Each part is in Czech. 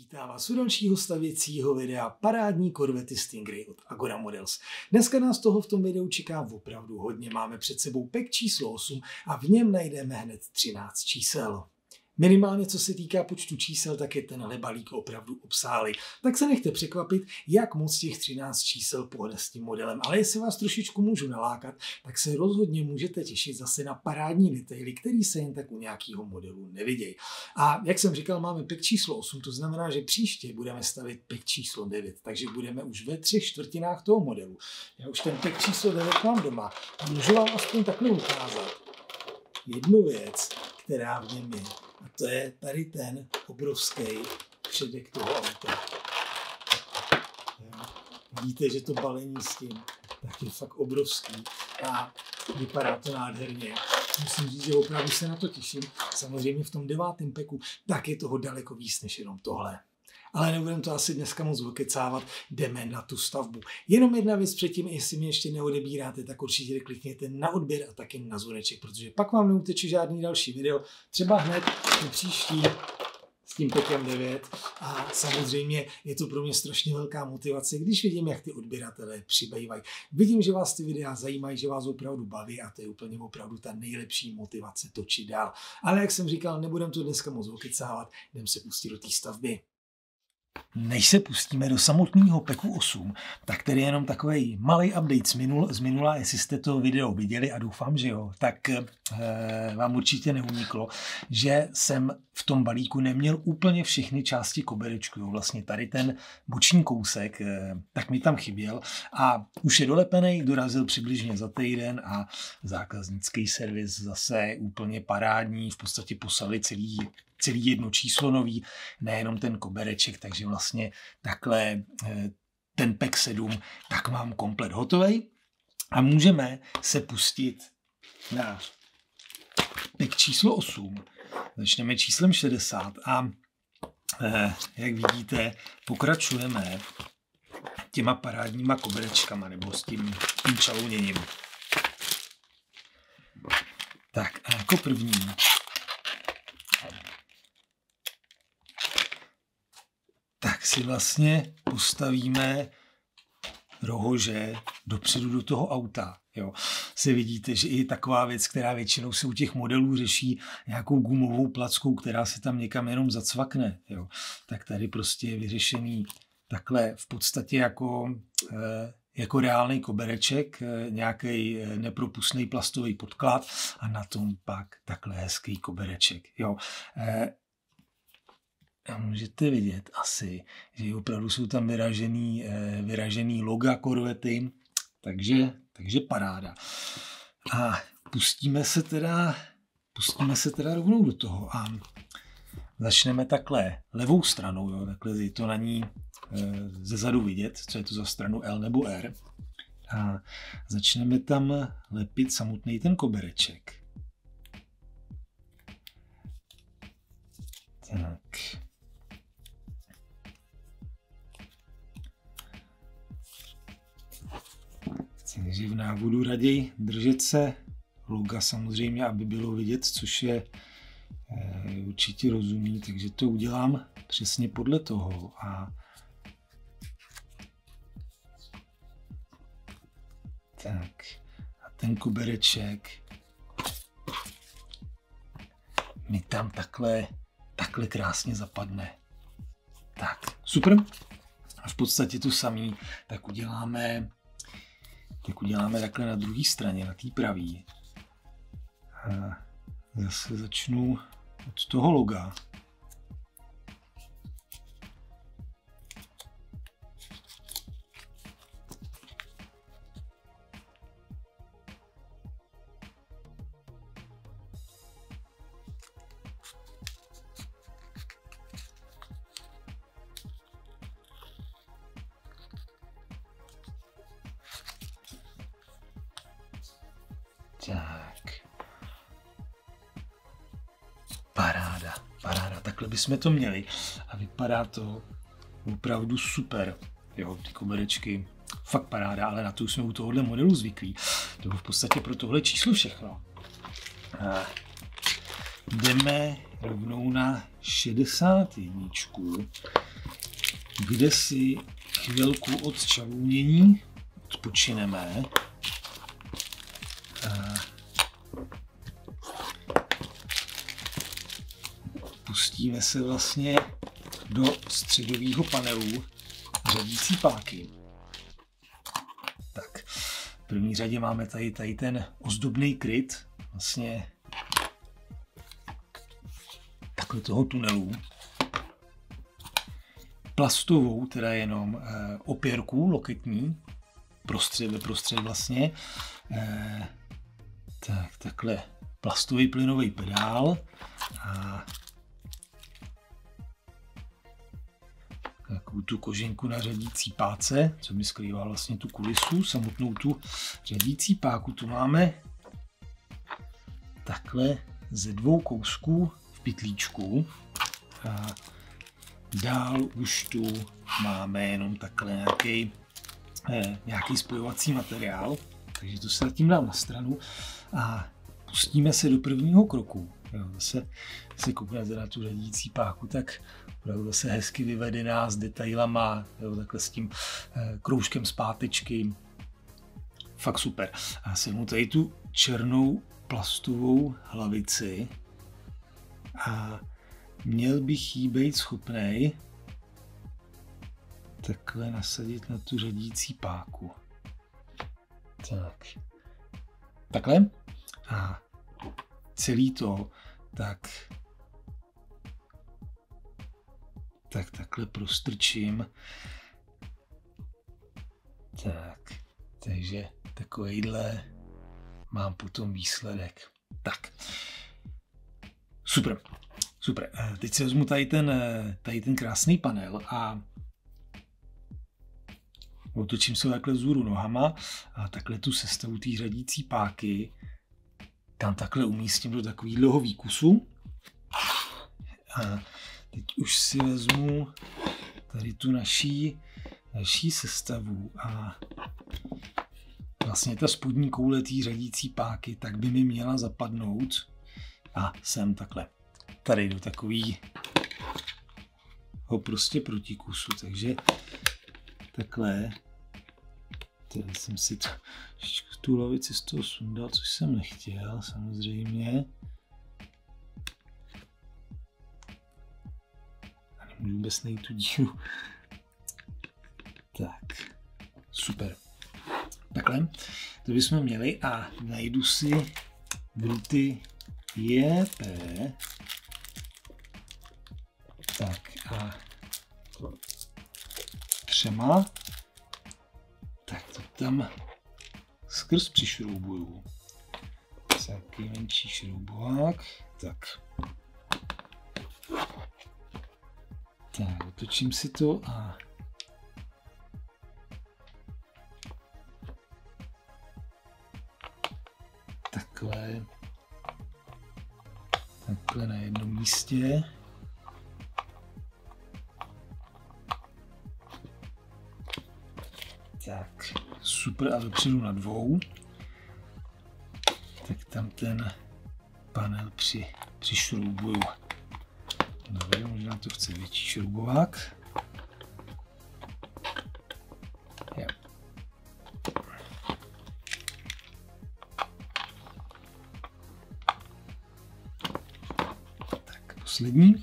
Vítám vás u dalšího stavěcího videa parádní korvety Stingray od Agora Models. Dneska nás toho v tom videu čeká opravdu hodně. Máme před sebou pack číslo 8 a v něm najdeme hned 13 čísel. Minimálně co se týká počtu čísel, tak je tenhle balík opravdu obsáhlý. Tak se nechte překvapit, jak moc těch 13 čísel pohne s tím modelem. Ale jestli vás trošičku můžu nalákat, tak se rozhodně můžete těšit zase na parádní detaily, který se jen tak u nějakého modelu nevidějí. A jak jsem říkal, máme pack číslo 8, to znamená, že příště budeme stavit pack číslo 9, takže budeme už ve 3/4 toho modelu. Já už ten pack číslo 9 mám doma a můžu vám aspoň takhle ukázat jednu věc, která v něm je. A to je tady ten obrovský předek toho auta. Vidíte, že to balení s tím tak je fakt obrovský a vypadá to nádherně. Musím říct, že opravdu se na to těším. Samozřejmě v tom 9. packu tak je toho daleko víc než jenom tohle. Ale nebudeme to asi dneska moc okecávat, jdeme na tu stavbu. Jenom jedna věc předtím, jestli mě ještě neodebíráte, tak určitě klikněte na odběr a taky na zvoneček, protože pak vám neuteče žádný další video, třeba hned příští s tím packem 9 a samozřejmě je to pro mě strašně velká motivace, když vidím, jak ty odběratelé přibývají. Vidím, že vás ty videa zajímají, že vás opravdu baví a to je úplně opravdu ta nejlepší motivace točit dál. Ale jak jsem říkal, nebudeme to dneska moc okecávat, jdeme se pustit do té stavby. Než se pustíme do samotného packu 8, tak tady je jenom takový malý update z minula, jestli jste to video viděli a doufám, že jo, tak vám určitě neuniklo, že jsem v tom balíku neměl úplně všechny části koberečku. Jo. Vlastně tady ten boční kousek, tak mi tam chyběl a už je dolepený, dorazil přibližně za týden a zákaznický servis zase úplně parádní, v podstatě poslali celý jedno číslo nový, nejenom ten kobereček, takže vlastně takhle ten pack 7 tak mám komplet hotovej a můžeme se pustit na pack číslo 8. Začneme číslem 60 a jak vidíte, pokračujeme těma parádníma koberečkama nebo s tím čalouněním. Tak a jako první tak si vlastně postavíme rohože dopředu do toho auta. Jo. Si vidíte, že i taková věc, která většinou se u těch modelů řeší nějakou gumovou plackou, která se tam někam jenom zacvakne. Jo. Tak tady prostě je vyřešený takhle v podstatě jako reálný kobereček, nějaký nepropustný plastový podklad a na tom pak takhle hezký kobereček. Jo. A můžete vidět asi, že opravdu jsou tam vyražený loga korvety, takže paráda. A pustíme se teda rovnou do toho a začneme takhle levou stranou, jo, takhle je to na ní zezadu vidět, co je to za stranu L nebo R. A začneme tam lepit samotný ten kobereček. Tak. Takže v návodu raději držet se loga samozřejmě, aby bylo vidět, což je určitě rozumný, takže to udělám přesně podle toho. Tak a ten kobereček mi tam takhle krásně zapadne. Tak, super. A v podstatě to samý, tak uděláme takhle na druhé straně, na té pravé. Zase začnu od toho loga. Tak. Paráda. Takhle bychom to měli. A vypadá to opravdu super. Jo, ty koberečky, fakt paráda, ale na to jsme u tohohle modelu zvyklí. To bylo v podstatě pro tohle číslo všechno. rovnou na 61, kde si chvilku od čalounění odpočineme. Pustíme se vlastně do středového panelu řadící páky. Tak, v první řadě máme tady ten ozdobný kryt, vlastně takhle toho tunelu. Plastovou, teda jenom opěrku loketní, prostřed vlastně. Takhle plastový plynový pedál a takovou tu koženku na řadící páce, co mi skrývá vlastně tu kulisu, samotnou tu řadící páku. Tu máme takhle ze 2 kousků v pytlíčku. A dál už tu máme jenom takhle nějaký spojovací materiál, takže to se zatím dám na stranu a pustíme se do prvního kroku. Jo, zase si kouknete na tu řadící páku, tak opravdu zase hezky vyvedená s detailama, jo, takhle s tím kroužkem zpátečky. Fakt super. A jsem tady tu černou plastovou hlavici a měl bych jí být schopnej takhle nasadit na tu řadící páku. Tak. Takhle. A celý to takhle prostrčím. Tak. Takže takovejhle mám potom výsledek. Tak. Super. Super. Teď si vezmu tady ten krásný panel a otočím se takhle vzhůru nohama a takhle tu sestavu té řadící páky tam takhle umístím do takového výkusu. A teď už si vezmu tady tu naší sestavu a vlastně ta spodní koule té řadící páky tak by mi měla zapadnout a sem takhle. Tady do takového prostě protikusu, takže takhle. Tady jsem si tu hlavici z toho sundal, což jsem nechtěl, samozřejmě. A nemůžu vůbec najít tu díru. Tak, super. Takhle, to bychom měli a najdu si druty JP. Tak a 3. Tak to tam skrz přišroubuju. Takový menší šroubovák. Tak. Tak, otočím si to a takhle na jednom místě. Tak, super, a dopředu na 2. Tak tam ten panel přišroubuju. Dobře, možná to chce větší šroubovák. Jo. Tak, poslední.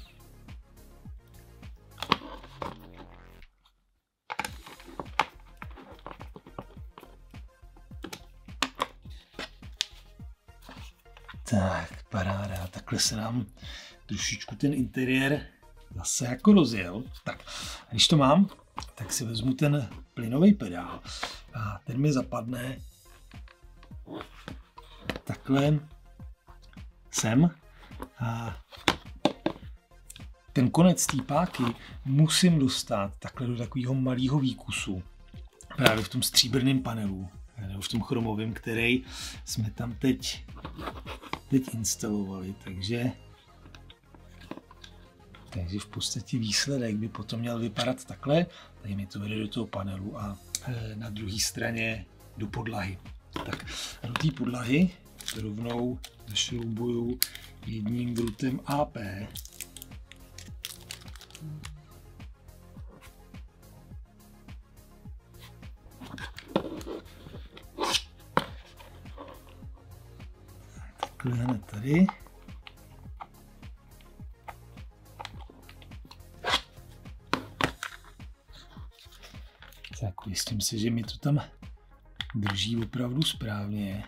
Tak, paráda. Takhle se nám trošičku ten interiér zase jako rozjel. Tak, a když to mám, tak si vezmu ten plynový pedál a ten mi zapadne takhle sem a ten konec té páky musím dostat takhle do takového malého výkusu právě v tom stříbrném panelu nebo v tom chromovém, který jsme tam teď instalovali, takže v podstatě výsledek by potom měl vypadat takhle. Tady mi to vede do toho panelu a na druhé straně do podlahy. Tak a do té podlahy rovnou zašroubuju jedním drutem AP. Takhle hned tady. Tak ujistím se, že mi to tam drží opravdu správně.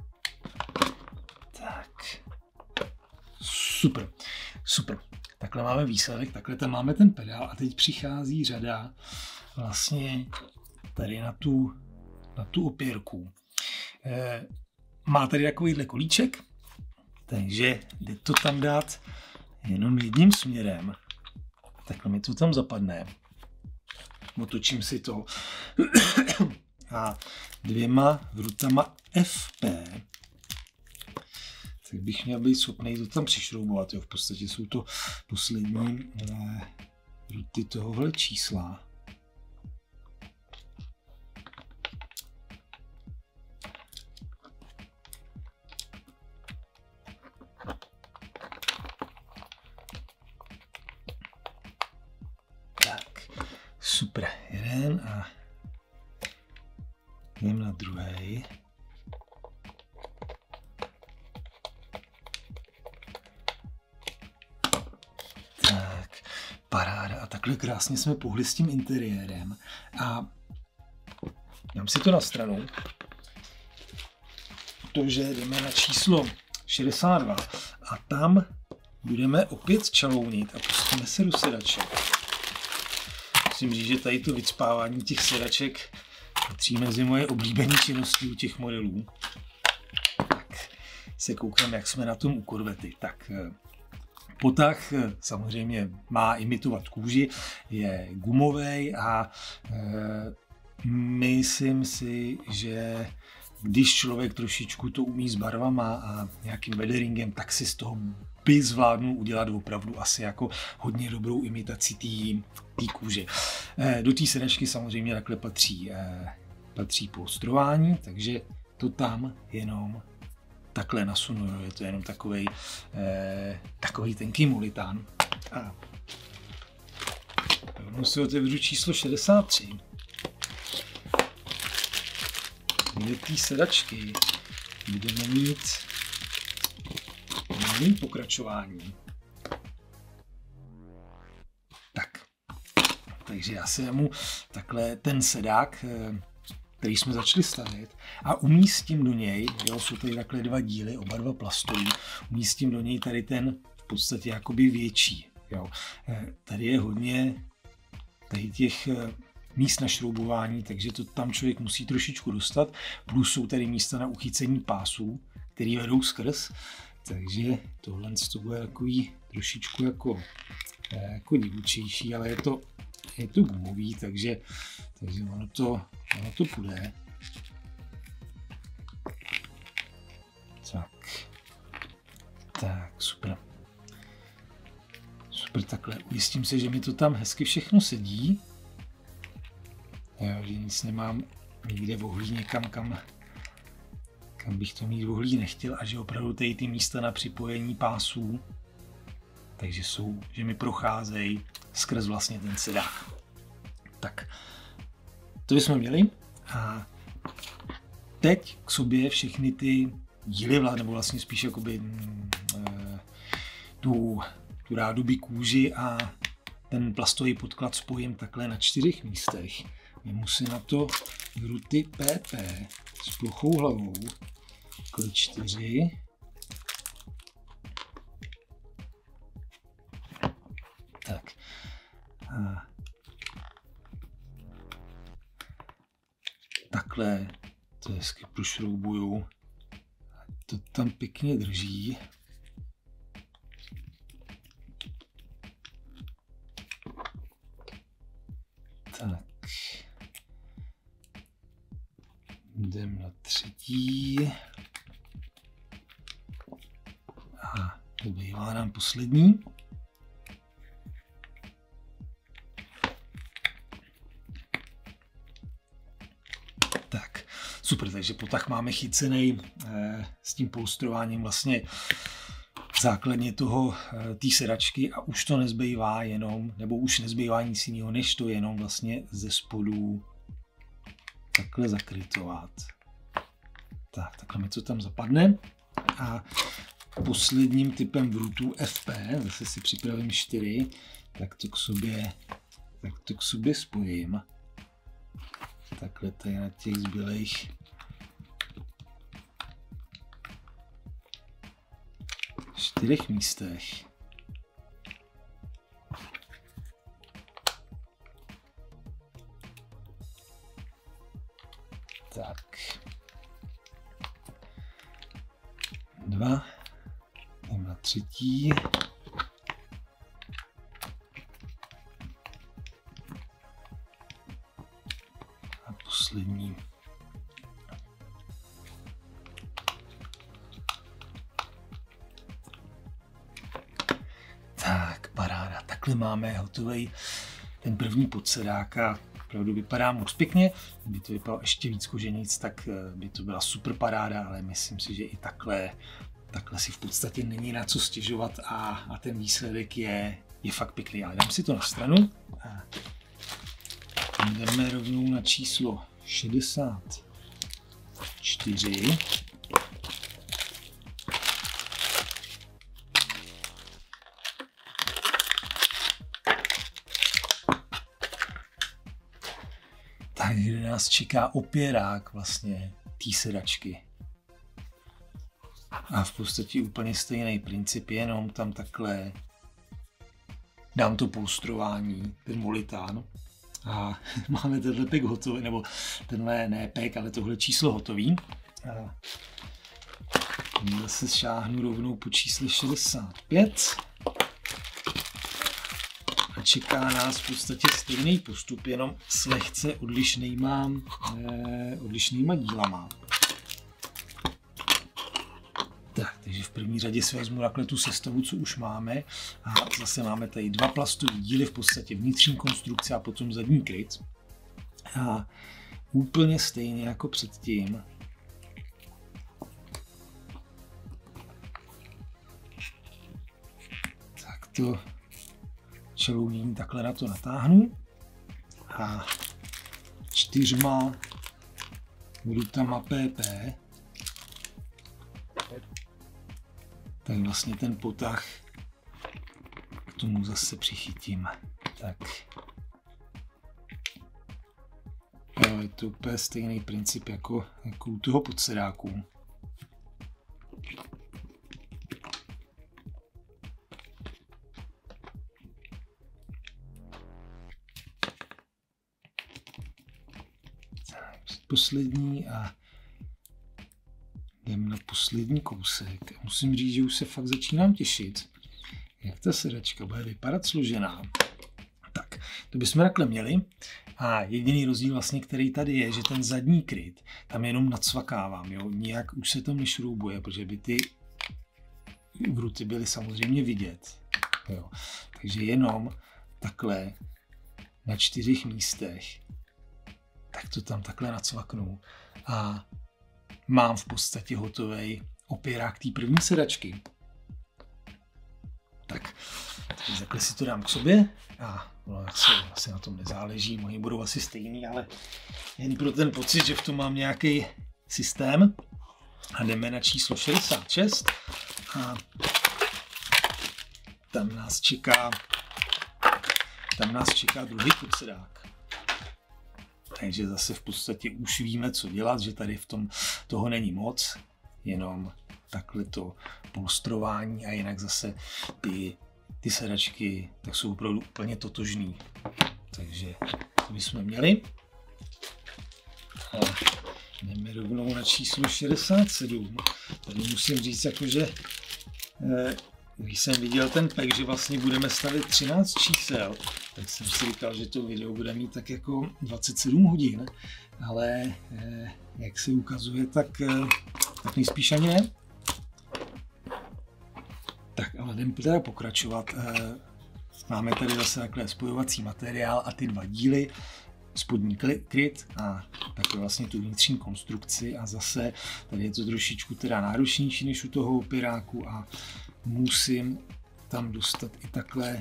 Tak. Super, super. Takhle máme výsledek, takhle tam máme ten pedál a teď přichází řada vlastně tady na tu opěrku. Má tady takovýhle kolíček, takže jde to tam dát jenom jedním směrem. Takhle mi to tam zapadne. Otočím si to a dvěma vrutama FP, tak bych měl být schopný to tam přišroubovat. Jo. V podstatě jsou to poslední vruty tohohle čísla. Super, jeden a jdem na druhý. Tak, paráda. A takhle krásně jsme pohli s tím interiérem. A dám si to na stranu, protože jdeme na číslo 62 a tam budeme opět čalounit a pustíme se do sedaček. Musím říct, že tady to vycpávání těch sedaček patří mezi moje oblíbené činnosti u těch modelů. Tak se koukám, jak jsme na tom u Corvety. Tak potah samozřejmě má imitovat kůži, je gumový a myslím si, že když člověk trošičku to umí s barvama a nějakým weatheringem, tak si z toho by zvládnul udělat opravdu asi jako hodně dobrou imitaci té kůže. Do té sedačky samozřejmě takhle patří polstrování, takže to tam jenom takhle nasunu. Je to jenom takovej tenký molitán. A rovnou si otevřu číslo 63. Do té sedačky budeme mít malým pokračování. Takže já si vemu takhle ten sedák, který jsme začali stavět a umístím do něj, jo, jsou tady takhle dva díly, oba dva plastový, umístím do něj tady ten v podstatě jakoby větší. Jo. Tady je hodně tady těch míst na šroubování, takže to tam člověk musí trošičku dostat, plus jsou tady místa na uchycení pásů, které vedou skrz, takže tohle bude takový trošičku jako divučejší, ale je to gumový, takže ono to půjde. Tak, super. Super, takhle. Ujistím se, že mi to tam hezky všechno sedí. Jo, že nic nemám nikde vohlí někam, kam bych to mít vohlí nechtěl a že opravdu tady ty místa na připojení pásů, takže že mi procházejí skrz vlastně ten sedák. Tak, to jsme měli a teď k sobě všechny ty díly, nebo vlastně spíš jakoby tu rádoby kůži a ten plastový podklad spojím takhle na 4 místech. Vemu si na to vruty PP s plochou hlavou, takhle 4. Tak. A takhle to hezky prošroubuju. To tam pěkně drží. Tak. Jdem na 3. A zbývá nám poslední. Tak, super, takže potah máme chycený s tím polstrováním vlastně základně toho té sedačky a už to nezbývá jenom, nebo už nezbývá nic jiného, než to jenom vlastně ze spodu takhle zakrytovat. Tak, takhle mi to tam zapadne. A posledním typem vrutů FP, zase si připravím 4, tak to k sobě spojím. Takhle tady na těch zbylejch 4 místech. Tak. 2. Jdem na 3. A poslední. Tak, paráda. Takhle máme hotový ten první podsedák a opravdu vypadá moc pěkně. Kdyby to vypadalo ještě víc koženic, tak by to byla super paráda, ale myslím si, že i takhle si v podstatě není na co stěžovat a ten výsledek je fakt pěkný. Ale dám si to na stranu a jdeme rovnou na číslo 64. Takže nás čeká opěrák vlastně té sedačky. A v podstatě úplně stejný princip, jenom tam takhle dám to polstrování, ten molitán. A máme tenhle pek hotový, nebo tenhle ne pek, ale tohle číslo hotový. A zase šáhnu rovnou po čísle 65. A čeká nás v podstatě stejný postup, jenom s lehce odlišnýma dílama. Tak, takže v první řadě si vezmu takhle tu sestavu, co už máme. A zase máme tady 2 plastové díly, v podstatě vnitřní konstrukce a potom zadní kryt. A úplně stejně jako předtím. Tak to čelouní takhle na to natáhnu a 4 vrutama PP, tak vlastně ten potah k tomu zase přichytím. Tak. Jo, je to úplně stejný princip jako u toho podsedáku. Poslední a jdem na poslední kousek. Musím říct, že už se fakt začínám těšit, jak ta sedačka bude vypadat složená. Tak, to bychom takhle měli. A jediný rozdíl vlastně, který tady je, že ten zadní kryt tam jenom nacvakávám, jo? Nijak už se tam nešroubuje, protože by ty vruty byly samozřejmě vidět. Jo? Takže jenom takhle na 4 místech tak to tam takhle nacvaknu a mám v podstatě hotový opěrák té první sedačky. Tak, takhle si to dám k sobě a no, asi na tom nezáleží, moji budou asi stejný, ale jen pro ten pocit, že v tom mám nějaký systém. A jdeme na číslo 66 a tam nás čeká druhý podsedák. Takže zase v podstatě už víme, co dělat, že tady v tom toho není moc, jenom takhle to polstrování a jinak zase ty sedačky tak jsou opravdu úplně totožný. Takže to bychom měli. A jdeme rovnou na číslo 67. Tady musím říct, jakože když jsem viděl ten pek, že vlastně budeme stavit 13 čísel, tak jsem si říkal, že to video bude mít tak jako 27 hodin, ale jak se ukazuje, tak nejspíš ani ne. Tak ale jdeme teda pokračovat. Máme tady zase takhle spojovací materiál a ty 2 díly, spodní kryt a také vlastně tu vnitřní konstrukci a zase tady je to trošičku teda náročnější než u toho opěráku a musím tam dostat i takhle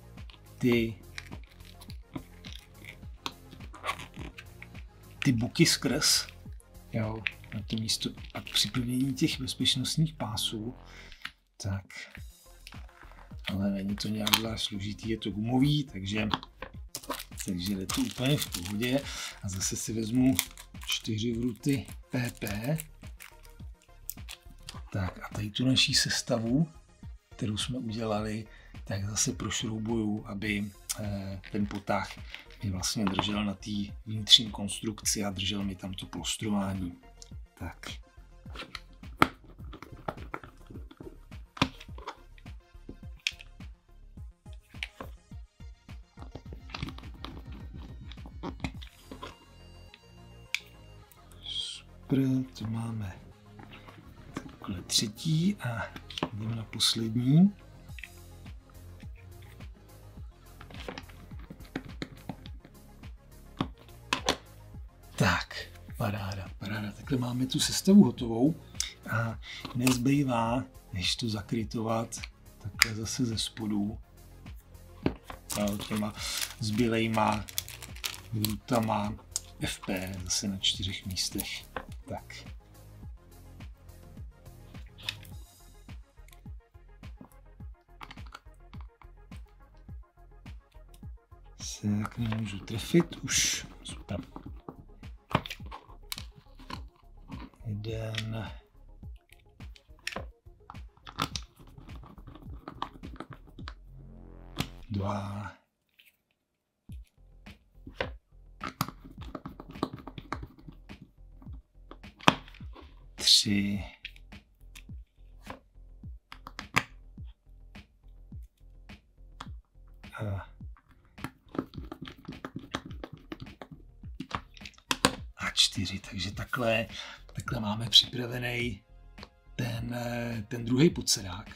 ty buky skrz, jo, na to místo a při plnění těch bezpečnostních pásů, tak, ale není to nějak zvlášť složitý, je to gumový, takže jde to úplně v pohodě a zase si vezmu 4 vruty PP, tak a tady tu naší sestavu, kterou jsme udělali, tak zase prošroubuju, aby ten potah mi vlastně držel na té vnitřní konstrukci a držel mi tam to plostrování. Tak. Super, to máme takhle třetí a jdeme na poslední. Tak, paráda. Takhle máme tu sestavu hotovou a nezbývá, než to zakrytovat takhle zase ze spodu těma zbylejma vrutama FP zase na 4 místech. Tak. Se jak nemůžu trefit už. Super. 1. 2. 3. 4. Takže takhle máme připravený ten druhý podsedák.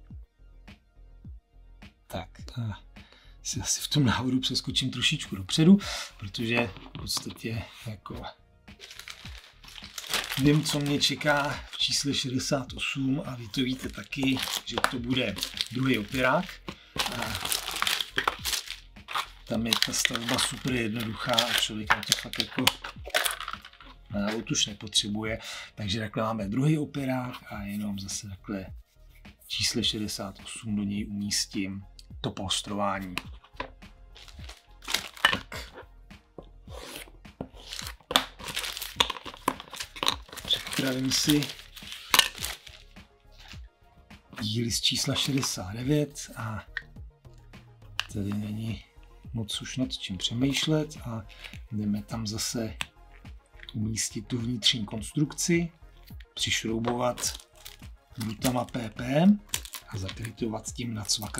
Tak si asi v tom návodu přeskočím trošičku dopředu, protože v podstatě jako vím, co mě čeká v čísle 68 a vy to víte taky, že to bude druhý opěrák. Tam je ta stavba super jednoduchá a člověk na to fakt jako návod už nepotřebuje. Takže takhle máme druhý opěrák a jenom zase takhle v čísle 68 do něj umístím to polstrování. Tak. Připravím si díly z čísla 69 a tady není moc už nad čím přemýšlet a jdeme tam zase umístit tu vnitřní konstrukci, přišroubovat vrutama PP a zakrytovat tím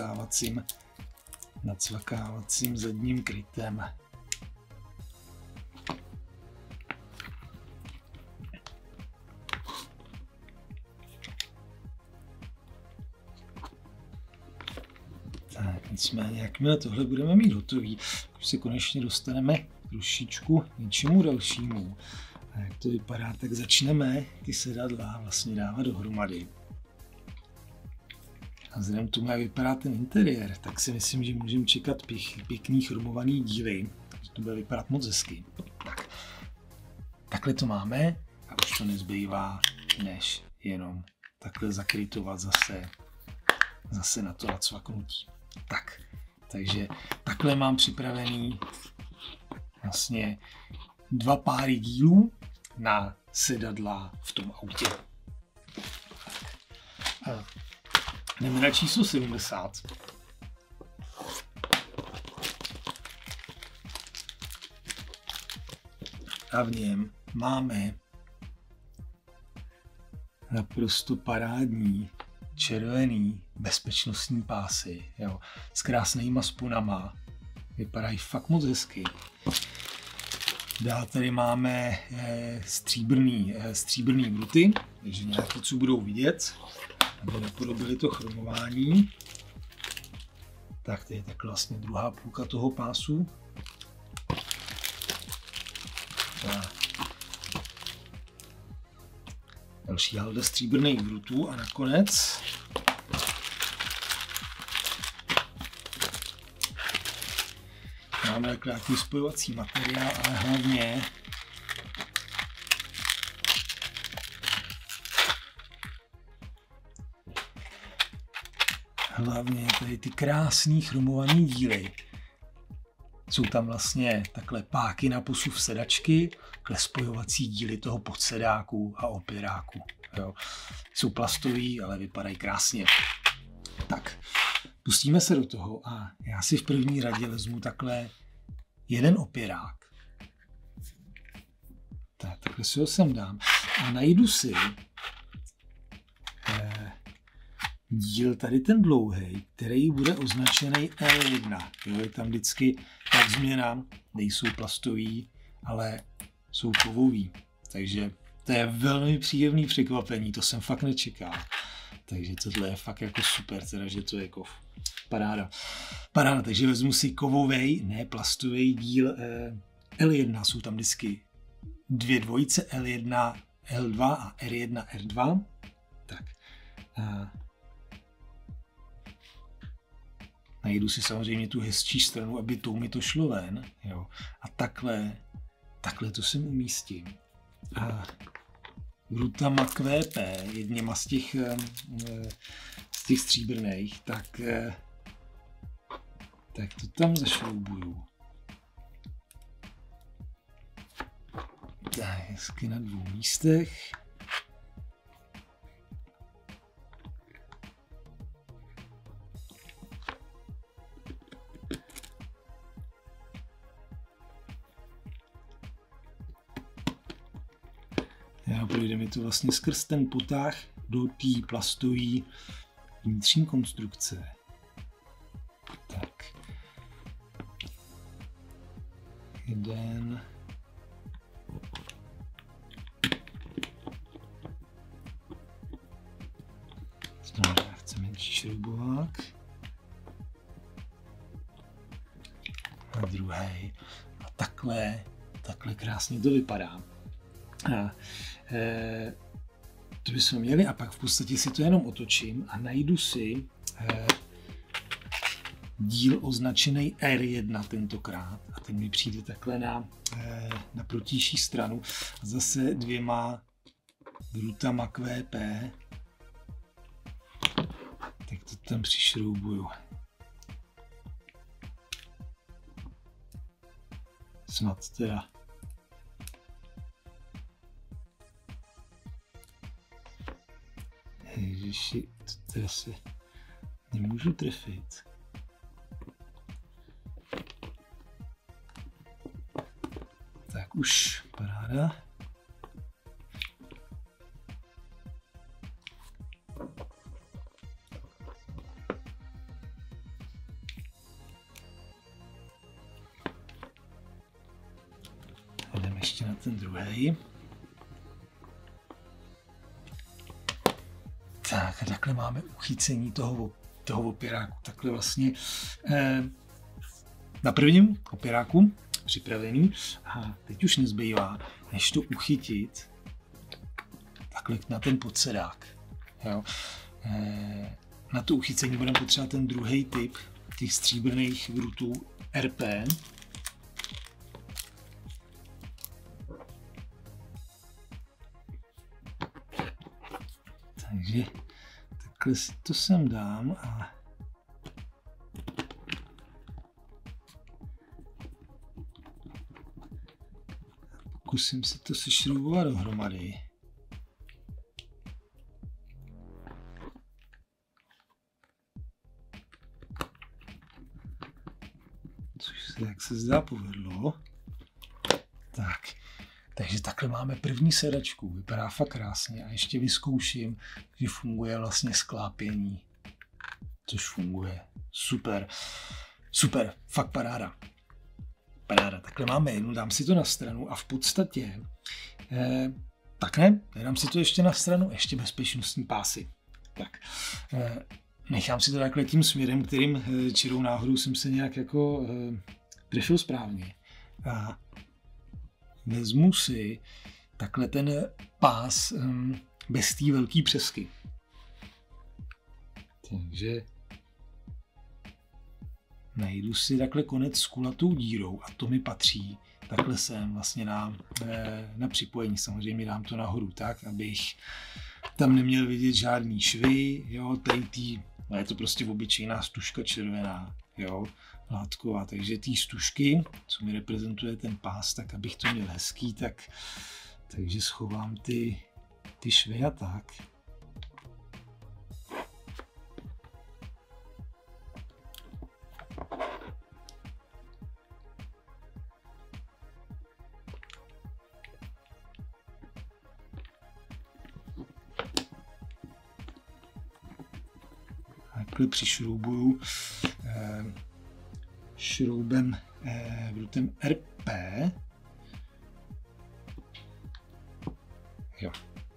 nacvakávacím zadním krytem. Tak, nicméně, jakmile tohle budeme mít hotový, už se konečně dostaneme trošičku k něčemu dalšímu. A jak to vypadá, tak začneme ty sedadla vlastně dávat dohromady. A vzhledem k tomu, jak vypadá ten interiér, tak si myslím, že můžeme čekat pěkný chromovaný díly. To bude vypadat moc hezky. Tak. Takhle to máme a už to nezbývá, než jenom takhle zakrytovat zase na to nacvaknutí. Tak, takže takhle mám připravený vlastně 2 páry dílů na sedadla v tom autě. A jdeme na číslo 70. A v něm máme naprosto parádní červený bezpečnostní pásy, jo, s krásnýma spunama. Vypadají fakt moc hezky. Dál tady máme stříbrný vruty, takže nějaký, co budou vidět, aby nepodobili to chromování. Tak to je tak vlastně druhá půlka toho pásu. Další halda stříbrných vrutů a nakonec máme takhle nějaký spojovací materiál, ale hlavně tady ty krásný chromovaný díly. Jsou tam vlastně takhle páky na posuv sedačky, takhle spojovací díly toho podsedáku a opěráku. Jo. Jsou plastový, ale vypadají krásně. Tak, pustíme se do toho a já si v první řadě vezmu takhle jeden opěrák. Takhle si ho sem dám a najdu si díl tady ten dlouhý, který bude označený L1. Jo, je tam vždycky tak změna, nejsou plastový, ale jsou kovový. Takže to je velmi příjemný překvapení, to jsem fakt nečekal. Takže tohle je fakt jako super, teda, že to je kov. Paráda. Paráda, takže vezmu si kovový, ne plastový díl L1. Jsou tam vždycky dvě dvojice L1, L2 a R1, R2. Tak. Najdu si samozřejmě tu hezčí stranu, aby tou mi to šlo ven. Jo. A takhle to sem umístím. A Brutama QP, jedněma z těch stříbrných, tak to tam zašroubuju. Tak, hezky na dvou místech. Projde mi to vlastně skrz ten potah do té plastové vnitřní konstrukce. Tak. Jeden. Znamená, chce menší šroubovák. A druhý. A takhle krásně to vypadá. To bychom měli a pak v podstatě si to jenom otočím a najdu si díl označený R1 tentokrát a ten mi přijde takhle na protější stranu a zase dvěma Brutama QP, tak to tam přišroubuju. Snad teda. Ježiši, to teda se nemůžu trefit. Tak už, paráda. Jdeme ještě na ten druhý. Tak a takhle máme uchycení toho opěráku. Takhle vlastně na prvním opěráku připravený a teď už nezbývá, než to uchytit takhle na ten podsedák. Jo. Na to uchycení budeme potřebovat ten druhý typ těch stříbrných vrutů RP. Takže takhle si to sem dám a pokusím se to sešroubovat dohromady. Což se, jak se zdá, povedlo. Tak. Takže takhle máme první sedačku, vypadá fakt krásně a ještě vyzkouším, že funguje vlastně sklápění, což funguje. Super, super, fakt paráda. Paráda, takhle máme jednu, dám si to na stranu a v podstatě, tak ne, dám si to ještě na stranu, ještě bezpečnostní pásy. Tak, nechám si to takhle tím směrem, kterým čirou náhodou jsem se nějak jako trefil správně. A vezmu si takhle ten pás bez té velké přesky. Takže najdu si takhle konec s kulatou dírou a to mi patří takhle sem vlastně na připojení. Samozřejmě dám to nahoru tak, abych tam neměl vidět žádný švy, jo, no je to prostě obyčejná stužka červená, jo, látková, takže ty stužky, co mi reprezentuje ten pás, tak abych to měl hezký, takže schovám ty švy a tak. Takhle přišroubuju šroubem drutem RP. Jo.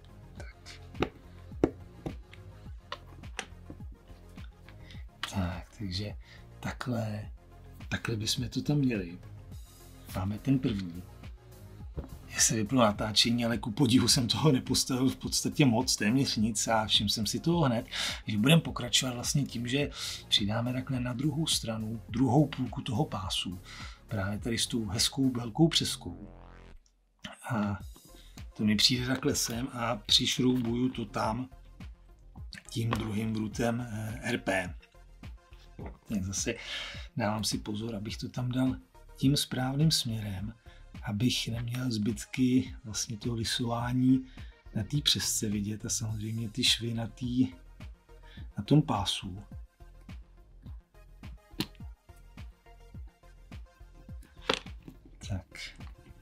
Tak, takže takhle bychom to tam měli. Máme ten první. Já se vypnu natáčení, ale ku podivu jsem toho nepostavil v podstatě moc, téměř nic a všiml jsem si toho hned, že budeme pokračovat vlastně tím, že přidáme takhle na druhou stranu, druhou půlku toho pásu, právě tady s tou hezkou velkou přeskou. A to mi přijde takhle sem a přišroubuju to tam tím druhým drutem RP. Tak zase dávám si pozor, abych to tam dal tím správným směrem, abych neměl zbytky vlastně toho lisování na té přesce vidět a samozřejmě ty švy na tom pásu. Tak.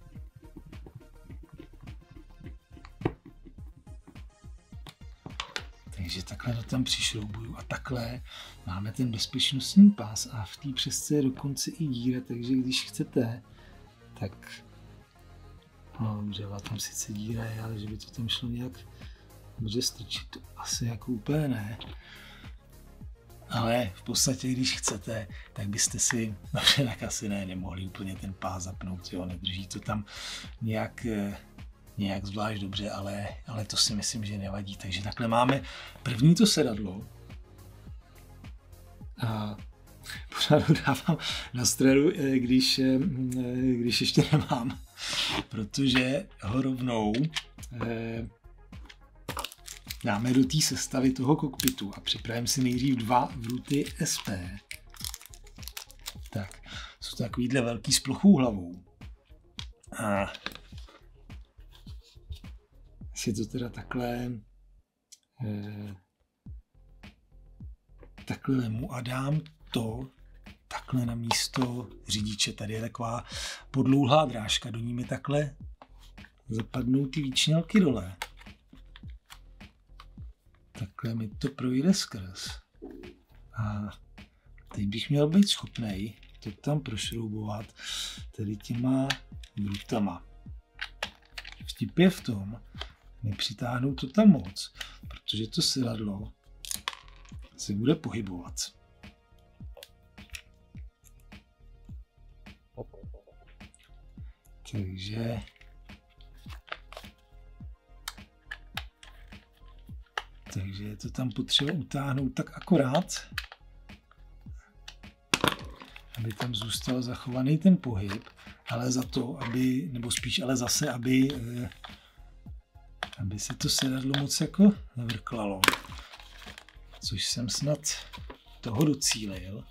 Takže takhle to tam přišroubuju a takhle máme ten bezpečnostní pás a v té přesce je dokonce i díra, takže když chcete, tak no dobře, tam sice díra je, ale že by to tam šlo nějak dobře strčit, to asi jako úplně ne. Ale v podstatě, když chcete, tak byste si, dobře, tak asi nemohli úplně ten pás zapnout, jo, nedrží to tam nějak zvlášť dobře, ale to si myslím, že nevadí. Takže takhle máme první to sedadlo a pořád ho dávám na stranu, když ještě nemám, protože ho rovnou dáme do té sestavy toho kokpitu a připravím si nejdřív 2 vruty SP. Tak, jsou to takovýhle velký s plochou hlavou. A si to teda takhle vemu a dám to takhle na místo řidiče. Tady je taková podlouhlá drážka, do ní mi takhle zapadnou ty výčnělky dole. Takhle mi to projde skrz. A teď bych měl být schopnej to tam prošroubovat tady těma drutama. Vtip je v tom, nepřitáhnout to tam moc, protože to sedadlo se bude pohybovat. Takže je to tam potřeba utáhnout tak akorát, aby tam zůstal zachovaný ten pohyb, ale za to, aby se to sedadlo moc jako navrklalo. Což jsem snad toho docílil.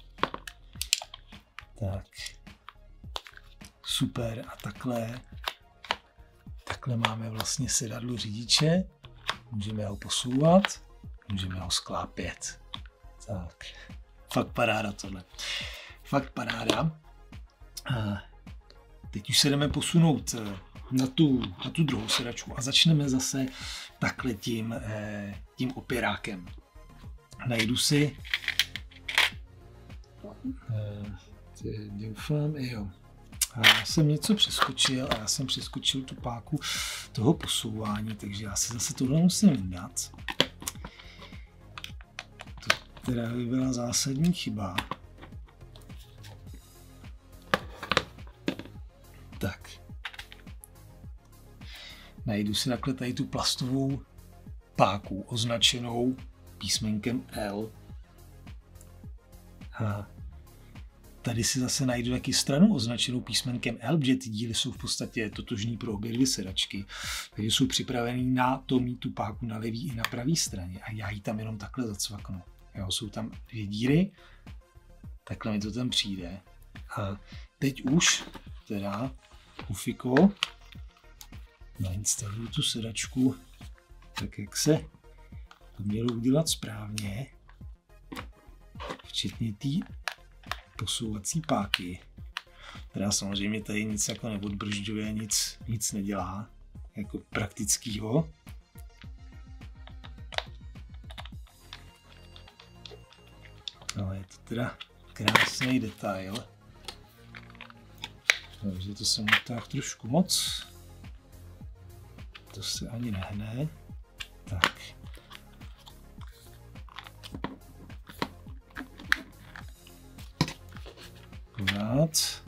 Tak. Super. A takhle máme vlastně sedadlo řidiče. Můžeme ho posouvat, můžeme ho sklápět. Tak. Fakt paráda tohle. Fakt paráda. A teď už se jdeme posunout na tu druhou sedačku a začneme zase takhle tím opěrákem. Najdu si doufám, jo. A já jsem něco přeskočil a já jsem přeskočil tu páku toho posouvání, takže já si zase tohle musím dát. To teda by byla zásadní chyba. Tak. Najdu si takhle tady tu plastovou páku označenou písmenkem L. A tady si zase najdu taky stranu označenou písmenkem L, protože ty díly jsou v podstatě totožný pro obě dvě sedačky. Takže jsou připravený na to mít tu páku na levý i na pravý straně a já ji tam jenom takhle zacvaknu. Jo, jsou tam 2 díry, takhle mi to tam přijde. A teď už teda ufiko nainstaluju tu sedačku tak, jak se to mělo udělat správně, včetně té posouvací páky, která samozřejmě tady nic jako neodbržďuje, nic nedělá, jako praktickýho. Ale je to teda krásný detail. Takže to jsem utáhl trošku moc. To se ani nehne. Tak. Pořád.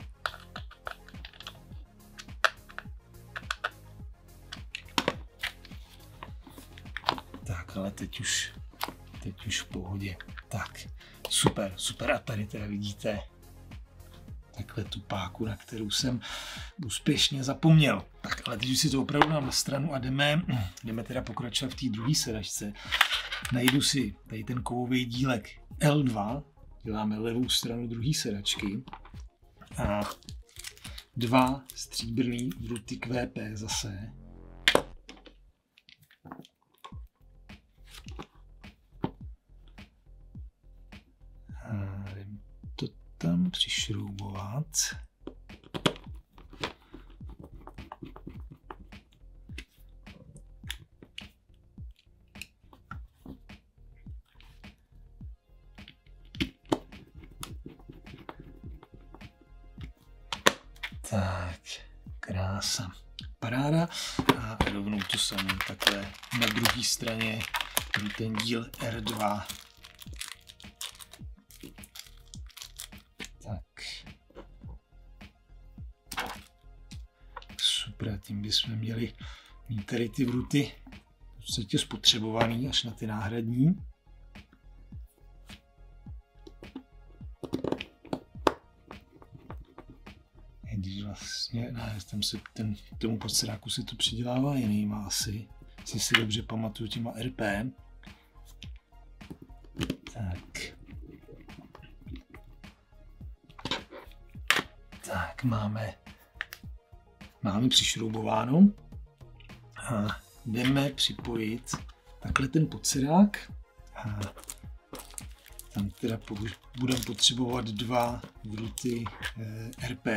Tak, ale teď už v pohodě. Tak, super. A tady teda vidíte takhle tu páku, na kterou jsem úspěšně zapomněl. Tak, ale teď už si to opravdu dám na stranu a jdeme teda pokračovat v té druhé sedačce. Najdu si tady ten kovový dílek L2, děláme levou stranu druhé sedačky a 2 stříbrný vruty QP zase. Jdem to tam přišroubovat. Tak, krása, paráda. A rovnou to samé takhle na druhé straně ten díl R2. Tak. Super, tím bychom měli mít tady ty vruty v podstatě spotřebovaný až na ty náhradní. Když vlastně, ne, tomu podsedáku se to přidělává jinýma asi, si dobře pamatuju těma RP. Tak máme přišroubováno a jdeme připojit takhle ten podsedák. A tam teda budeme potřebovat 2 vruty RP.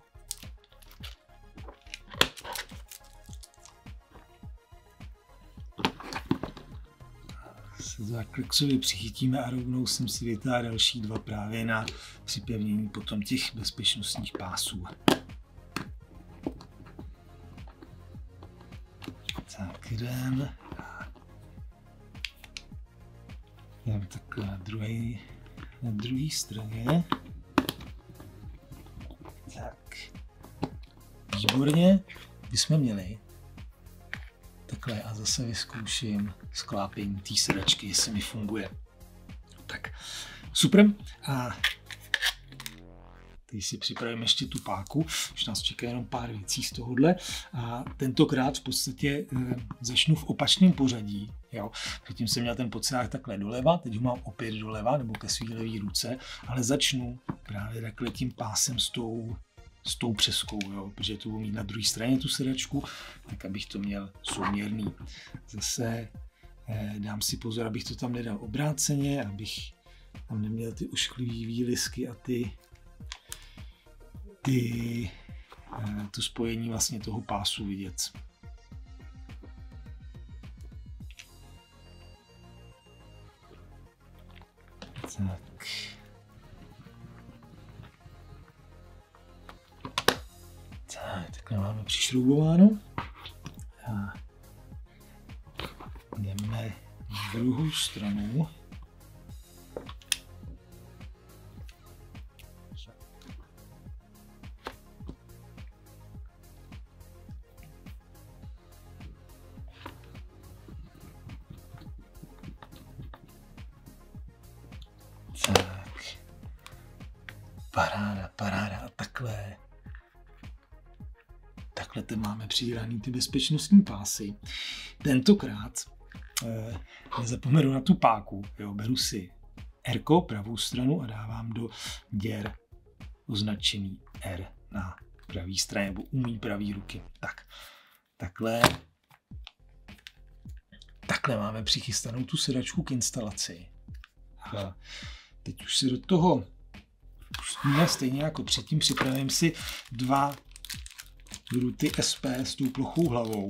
Takhle k sobě přichytíme a rovnou jsem si vytáhl další 2 právě na připevnění potom těch bezpečnostních pásů. Tak jdem takhle na druhé straně. Tak, výborně, bychom měli. Takhle a zase vyzkouším sklápění té sedačky, jestli mi funguje. Tak, super. A teď si připravím ještě tu páku, už nás čeká jenom pár věcí z tohohle. A tentokrát v podstatě začnu v opačném pořadí. Jo. Předtím jsem měl ten podsedák takhle doleva, teď ho mám opět doleva, nebo ke svý levý ruce, ale začnu právě takhle tím pásem s tou přeskou, jo, protože tu budu mít na druhé straně tu sedačku, tak abych to měl souměrný. Zase dám si pozor, abych to tam nedal obráceně, abych tam neměl ty ošklivý výlisky a to spojení vlastně toho pásu vidět. Tak. Takhle máme přišroubováno. A jdeme na druhou stranu. Paráda, paráda. A takhle tam máme přihraný ty bezpečnostní pásy. Tentokrát nezapomenu na tu páku. Jo, beru si R pravou stranu a dávám do děr označený R na pravý straně, nebo u mý pravý ruky. Takhle máme přichystanou tu sedačku k instalaci. A teď už si do toho pustíme, stejně jako předtím připravím si 2 druty SP s tou plochou hlavou.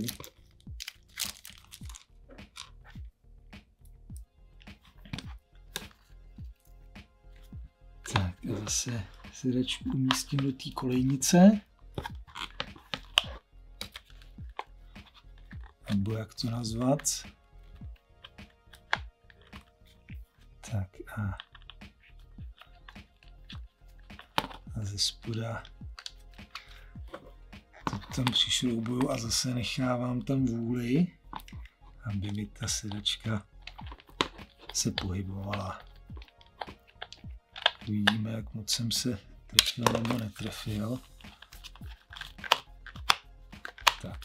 Tak a zase sedačku umístím do té kolejnice. Nebo jak to nazvat. Tak a ze spoda to tam přišroubuju a zase nechávám tam vůli, aby mi ta sedačka se pohybovala. Uvidíme, jak moc jsem se trefil nebo netrefil. Tak.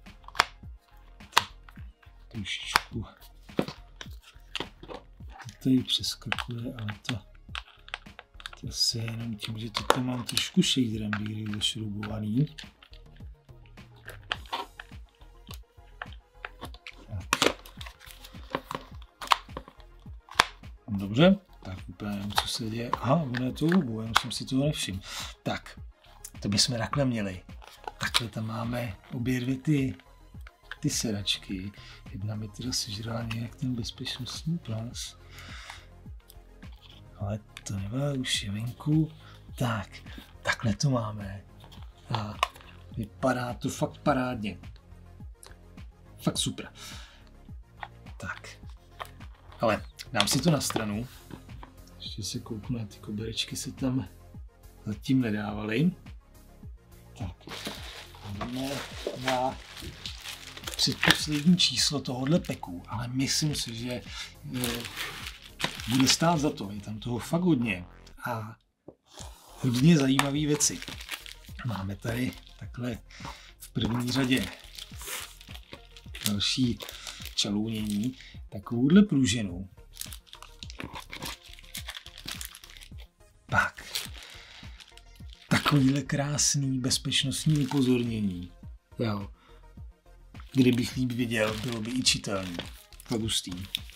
Trošičku to tady přeskakuje, ale to asi jenom tím, že to tam mám trošku shaderem bílý zašroubovaný. Dobře, tak úplně nevím, co se děje. Aha, ono je to obou, jenom jsem si toho nevšiml. Tak, to bychom takhle měli. Takhle tam máme obě dvě ty sedačky. Jedna mi teda sežrala nějak ten bezpečnostní pás. Ale to nevadí, už je venku. Tak, takhle to máme. A vypadá to fakt parádně. Fakt super. Tak, ale dám si to na stranu. Ještě se kouknu, ty koberečky se tam zatím nedávaly. Tak, jdeme na předposlední číslo tohohle peku, ale myslím si, že bude stát za to. Je tam toho fakt hodně a hodně zajímavé věci. Máme tady takhle v první řadě další čalounění, takovouhle pružinu. Pak takovýhle krásný bezpečnostní upozornění. Jo. Kdybych líp viděl, bylo by i čitelný. Fakt hustý.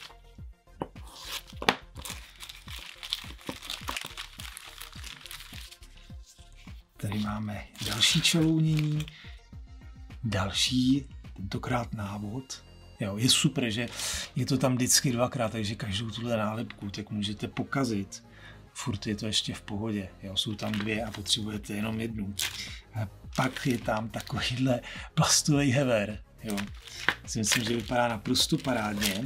Tady máme další čalounění, další, tentokrát návod. Jo, je super, že je to tam vždycky 2krát, takže každou tuhle nálepku tak můžete pokazit. Furt je to ještě v pohodě. Jo, jsou tam 2 a potřebujete jenom 1. A pak je tam takovýhle plastový hever. Jo. Myslím, že vypadá naprosto parádně.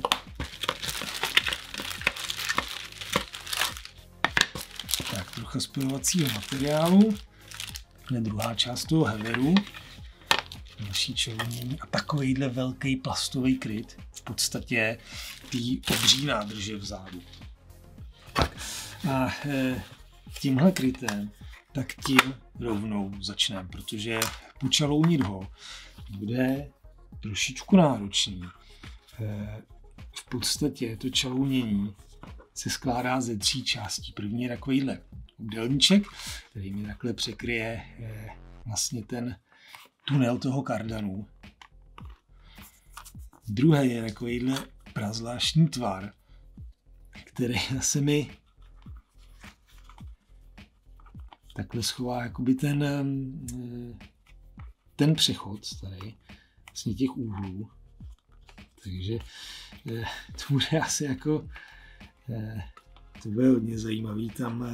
Tak, trocha spojovacího materiálu. To je druhá část toho heveru. Další čalounění a takovýhle velký plastový kryt. V podstatě tý obří nádrže vzadu. Tak a tímhle krytem, tak tím rovnou začneme, protože počalounit ho bude trošičku náročný. V podstatě to čalounění se skládá ze 3 částí. První je takovýhle obdélníček, který mi takhle překryje vlastně ten tunel toho kardanu. Druhý je takovýhle prazvláštní tvar, který zase mi takhle schová jakoby ten přechod tady, vlastně těch úhlů. Takže to bude asi jako, to bude hodně zajímavý tam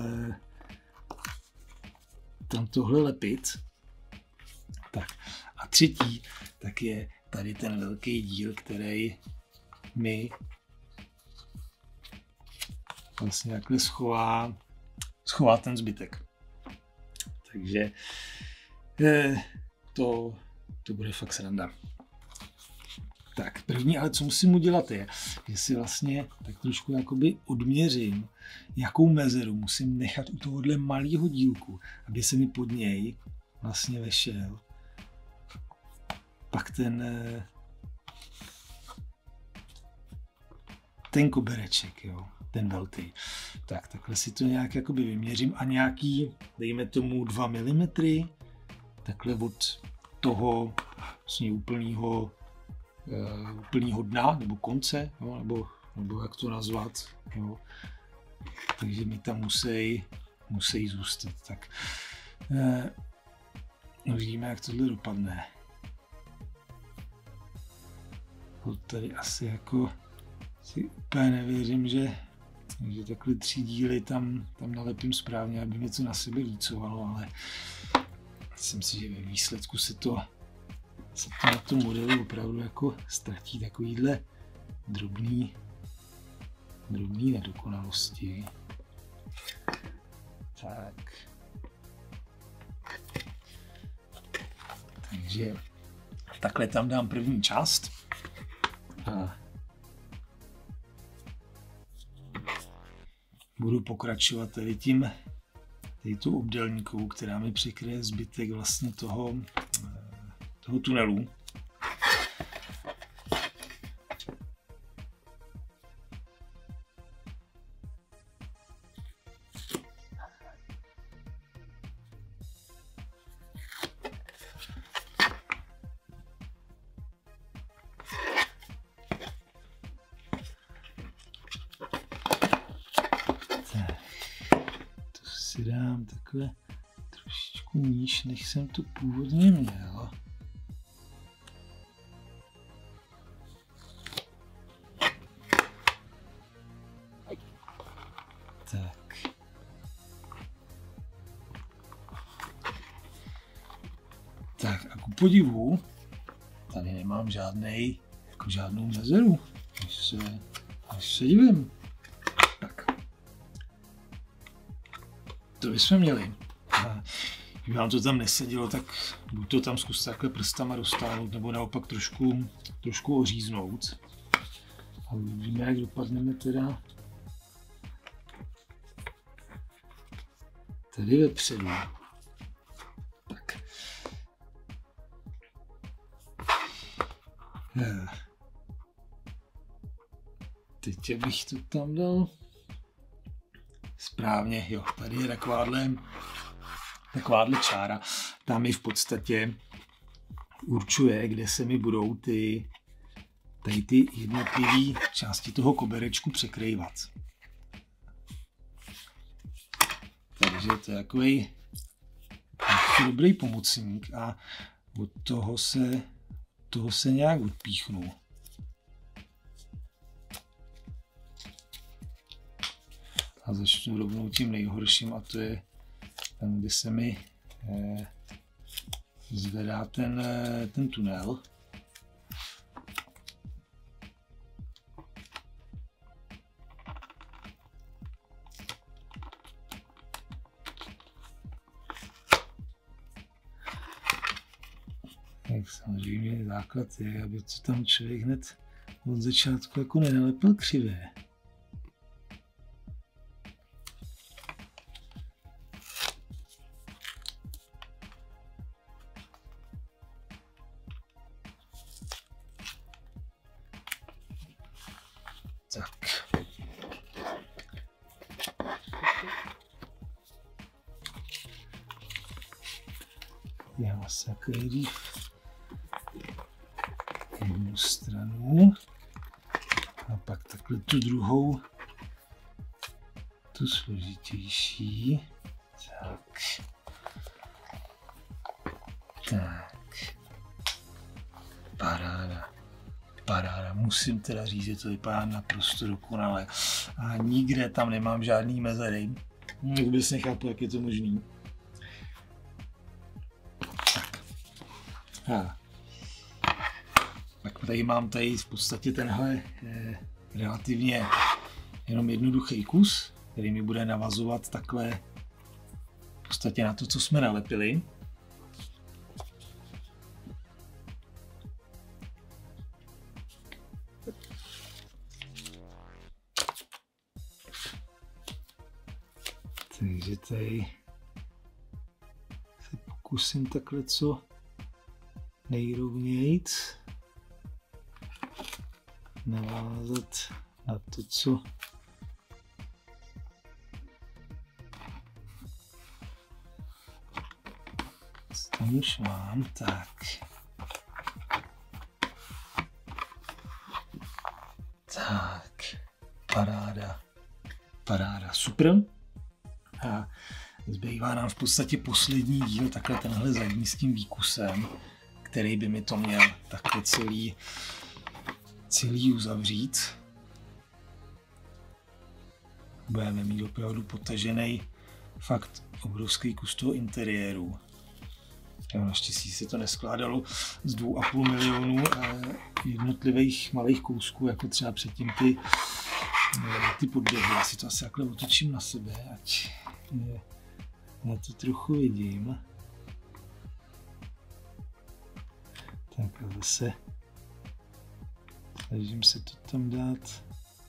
tohle lepit. Tak a třetí, tak je tady ten velký díl, který mi vlastně takhle schová ten zbytek. Takže to bude fakt sranda. Tak první, ale co musím udělat je, že si vlastně tak trošku jakoby odměřím, jakou mezeru musím nechat u tohohle malého dílku, aby se mi pod něj vlastně vešel pak ten kobereček, jo, ten velký. Tak, takhle si to nějak jakoby vyměřím a nějaký, dejme tomu 2 mm, takhle od toho vlastně úplného dna, nebo konce, jo, nebo jak to nazvat, jo. Takže mi tam musí zůstat. Tak uvidíme, jak tohle dopadne. Tady asi jako si úplně nevěřím, že takhle 3 díly tam nalepím správně, aby něco na sebe lícovalo, ale myslím si, že ve výsledku se to na tom modelu opravdu jako ztratí takovýhle drobný nedokonalosti. Tak. Takže takhle tam dám první část. A budu pokračovat tady tou obdélníkou, která mi přikryje zbytek vlastně toho tunelu. Dám takhle trošičku níž, než jsem to původně měl. Tak. Tak a ku podivu, tady nemám žádnou mezeru, až se divím. To bychom měli. A kdyby vám to tam nesedělo, tak buď to tam zkuste takhle prstama dostáhnout, nebo naopak trošku oříznout. A uvidíme, jak dopadneme teda tady vepředu. Tak. Teď bych to tam dal správně, jo, tady je takováhle čára. Tam mi v podstatě určuje, kde se mi budou ty jednotlivé části toho koberečku překrývat. Takže to je takový dobrý pomocník a od toho se nějak odpíchnu. A začnu rovnou tím nejhorším, a to je tam, kde se mi zvedá ten tunel. Tak samozřejmě základ je, aby to tam člověk hned od začátku jako nenalepil křivé. Tak. Já se nejdřív jednu stranu a pak takhle tu druhou, tu složitější. Tak. Tak. Paráda. Musím teda říct, že to vypadá naprosto dokonale. A nikde tam nemám žádný mezery. Vůbec nechápu, jak je to možný. Tak. Tak tady mám v podstatě tenhle relativně jenom jednoduchý kus, který mi bude navazovat takhle v podstatě na to, co jsme nalepili. Takže tady se pokusím takhle co nejrovnějc navázat na to, co tam už mám, tak. Tak, paráda, super. A zbývá nám v podstatě poslední díl, takhle tenhle zadní s tím výkusem, který by mi to měl takhle celý uzavřít. Budeme mít opravdu potažený fakt obrovský kus toho interiéru. Naštěstí se to neskládalo z 2,5 milionu jednotlivých malých kousků, jako třeba předtím ty podběhy. Já si to asi takhle otočím na sebe, ať na to trochu vidím. Tak a zase snažím se to tam dát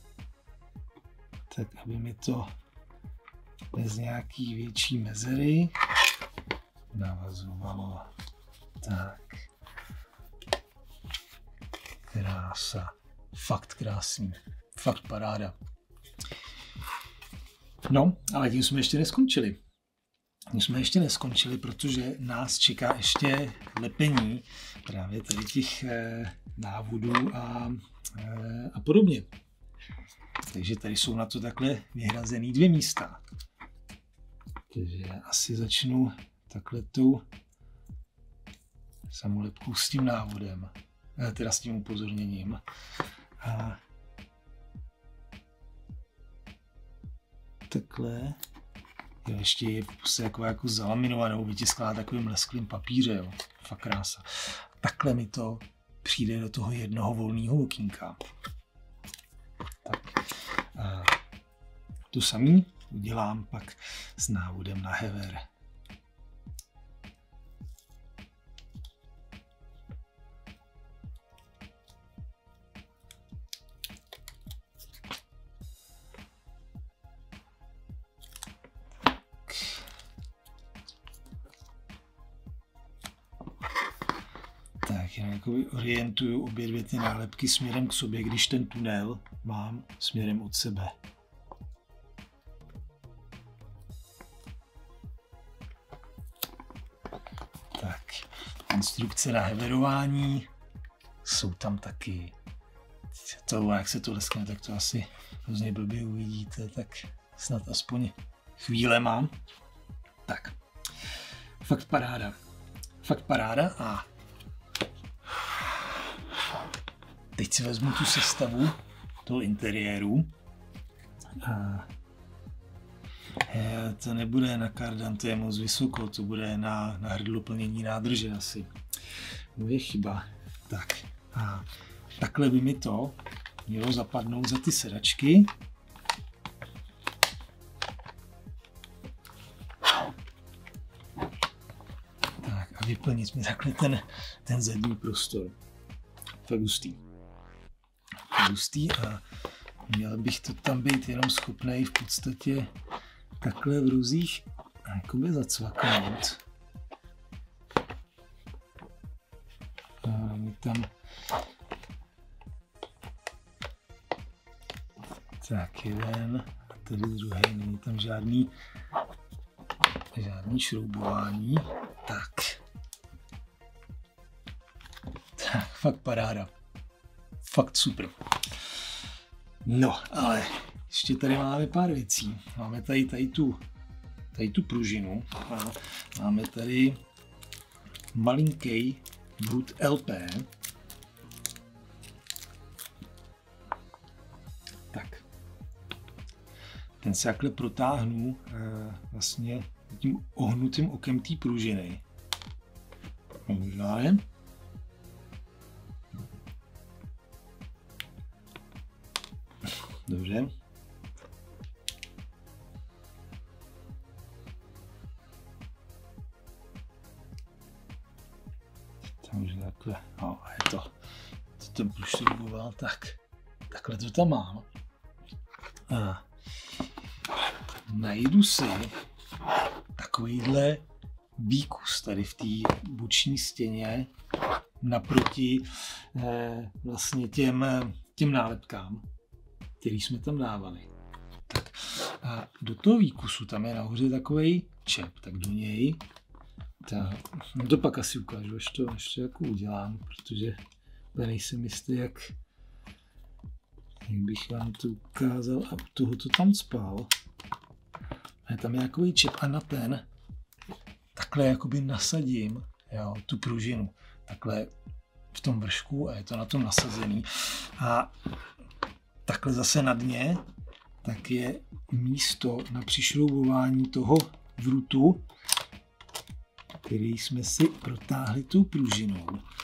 tak, aby mi to bez nějaký větší mezery navazovalo. Tak. Krása. Fakt krásný. Fakt paráda. No, ale tím jsme ještě neskončili. Protože nás čeká ještě lepení právě tady těch návodů a podobně. Takže tady jsou na to takhle vyhrazený 2 místa. Takže já asi začnu takhle tou samolepkou s tím návodem, teda s tím upozorněním. A takhle. Jo, ještě je jako zalaminovanou, vytisklá takovým lesklým papíře, jo. Fakt krása. Takhle mi to přijde do toho jednoho volného okýnka. Tak. A to samý udělám pak s návodem na hever. Tak já jakoby orientuju obě 2 ty nálepky směrem k sobě, když ten tunel mám směrem od sebe. Tak, instrukce na heverování jsou tam taky. To, jak se to leskne, tak to asi hrozně blbě uvidíte, tak snad aspoň chvíle mám. Tak, fakt paráda a teď si vezmu tu sestavu toho interiéru. A to nebude na kardan, to je moc vysoko, to bude na hrdlo plnění nádrže asi. Moje chyba. Tak a takhle by mi to mělo zapadnout za ty sedačky. Tak a vyplnit mi takhle ten zadní prostor. Fakt hustý a měl bych to tam být jenom schopnej v podstatě takhle v ruzích jakoby zacvaknout. A my tam tak jeden a tady druhý, není tam žádný šroubování. Tak, fakt paráda. Fakt super. No, ale ještě tady máme pár věcí. Máme tady tu pružinu a máme tady malinký Brut LP. Tak. Ten se takhle protáhnu vlastně tím ohnutým okem té pružiny. Možná. Dobře. Tam už takhle, no a je to ten takhle to tam mám. A najdu si takovýhle výkus tady v té boční stěně naproti vlastně těm nálepkám, který jsme tam dávali. Tak. A do toho výkusu tam je nahoře takový čep, tak do něj to pak asi ukážu, až to jako udělám, protože nejsem jistý, jak bych vám to ukázal a u toho to tam spal. A tam je takový čep a na ten takhle jakoby nasadím, jo, tu pružinu, takhle v tom vršku a je to na tom nasazený. A takhle zase na dně, tak je místo na přišroubování toho vrutu, který jsme si protáhli tou pružinou.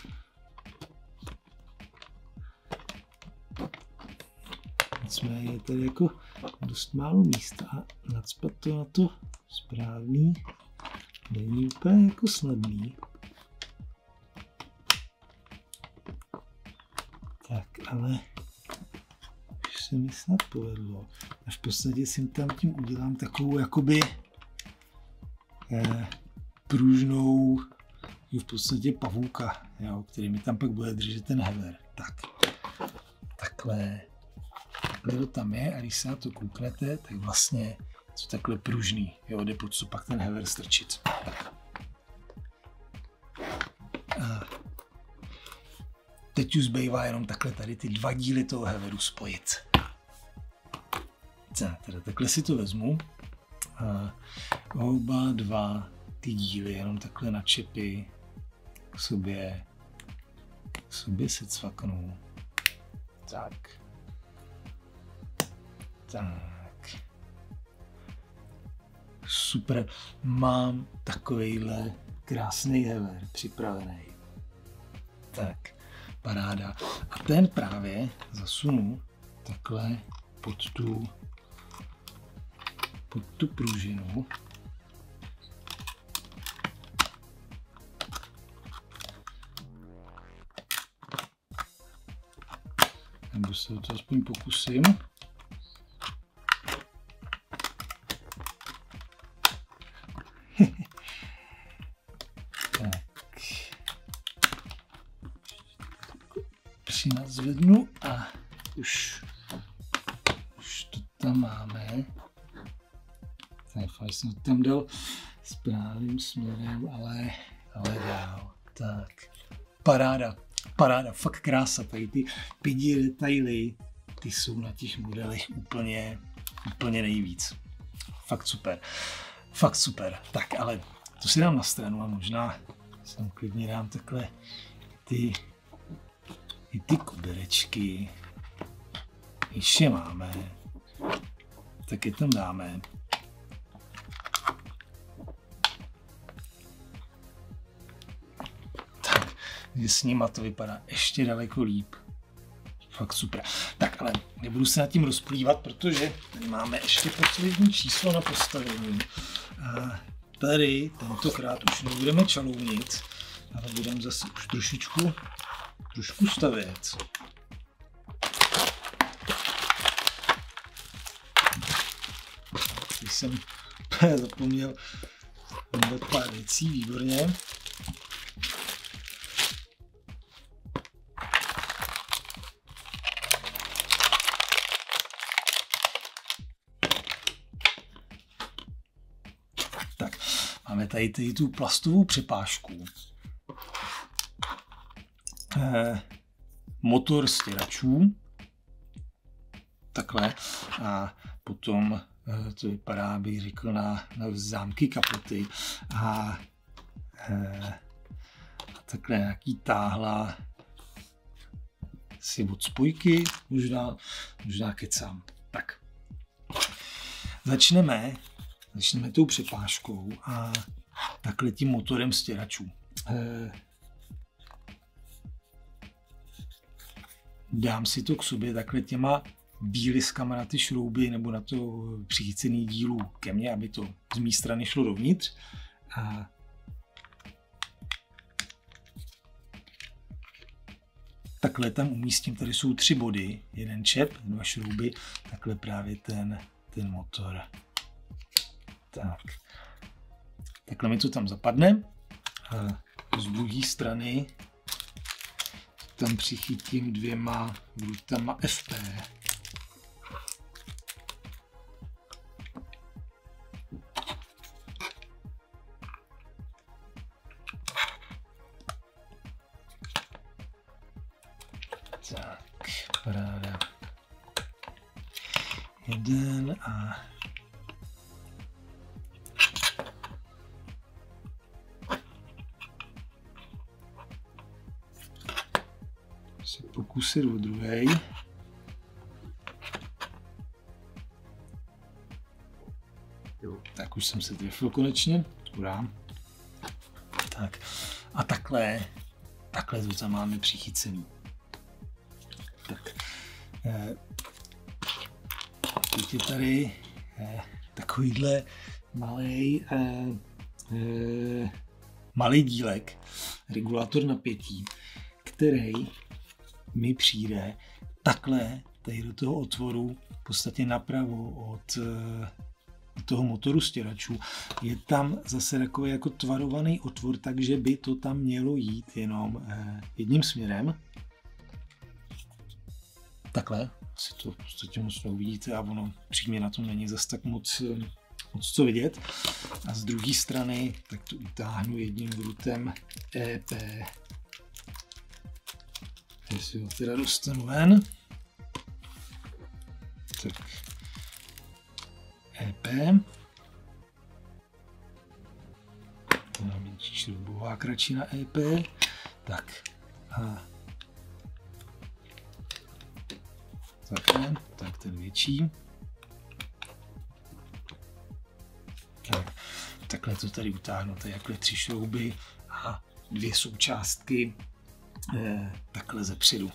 Nicméně je tady jako dost málo místa a nacpat to na to správný není úplně jako snadný. Tak, ale už se mi snad povedlo. A v podstatě si tam tím udělám takovou jakoby pružnou v podstatě pavouka, jo, který mi tam pak bude držet ten hever. Tak, takhle to tam je a když se na to kouknete, tak vlastně to takhle pružný, jo, jde pod co pak ten hever strčit. Tak. A teď už zbývá jenom takhle tady ty dva díly toho heveru spojit. Teda takhle si to vezmu a oba dva ty díly jenom takhle na čepy k sobě se cvaknu. Tak. Super, mám takovejhle krásný hever připravený. Tak, paráda. A ten právě zasunu takhle pod tu pružinu. Nebo se o to aspoň pokusím. Tak. Přinazvednu a už to tam máme. Tak jsem to tam dal správným směrem, ale dál. Tak. Paráda, fakt krása. Tady ty pidi detaily, ty jsou na těch modelech úplně nejvíc. Fakt super. Tak, ale to si dám na stranu a možná sem klidně dám takhle ty koberečky. Ještě máme. Tak je tam dáme. Tak, s nima to vypadá ještě daleko líp. Fakt super. Tak, ale nebudu se nad tím rozplývat, protože tady máme ještě poslední číslo na postavení. A tady tentokrát už nebudeme čalounit, ale budeme zase už trošku stavět. Když jsem zapomněl pár věcí, výborně. Tak, máme tady tu plastovou přepážku. Motor stěračů. Takhle. A potom to vypadá, bych řekl, na zámky kapoty. A takhle nějaký táhla si od spojky, možná kecám. Tak. Začneme tou přepážkou a takhle tím motorem stěračů. Dám si to k sobě takhle těma výliskama na ty šrouby nebo na to přichycený dílu ke mně, aby to z mé strany šlo dovnitř. A takhle tam umístím, tady jsou 3 body, jeden čep, 2 šrouby, takhle právě ten motor. Tak. Takhle mi to tam zapadne. A z druhé strany tam přichytím 2 drutama FP. Tak, paráda. 1 a se pokusit o druhej. Tak už jsem se trefil konečně. Urá. Tak a takhle to tam máme přichycený. Tak. Teď je tady takovýhle malý dílek, regulátor napětí, který mi přijde takhle tady do toho otvoru, v podstatě napravo od toho motoru stěračů. Je tam zase takový jako tvarovaný otvor, takže by to tam mělo jít jenom jedním směrem. Takhle, si to v podstatě moc neuvidíte a ono přímě na tom není zase tak moc co vidět. A z druhé strany tak to utáhnu jedním drutem EP. Jestli ho teda dostanu ven. Tak EP. To je menší šroubová kračina EP. Tak a tak ten větší. Tak, takhle to tady utáhnu, tady jakhle 3 šrouby a 2 součástky takhle zepředu.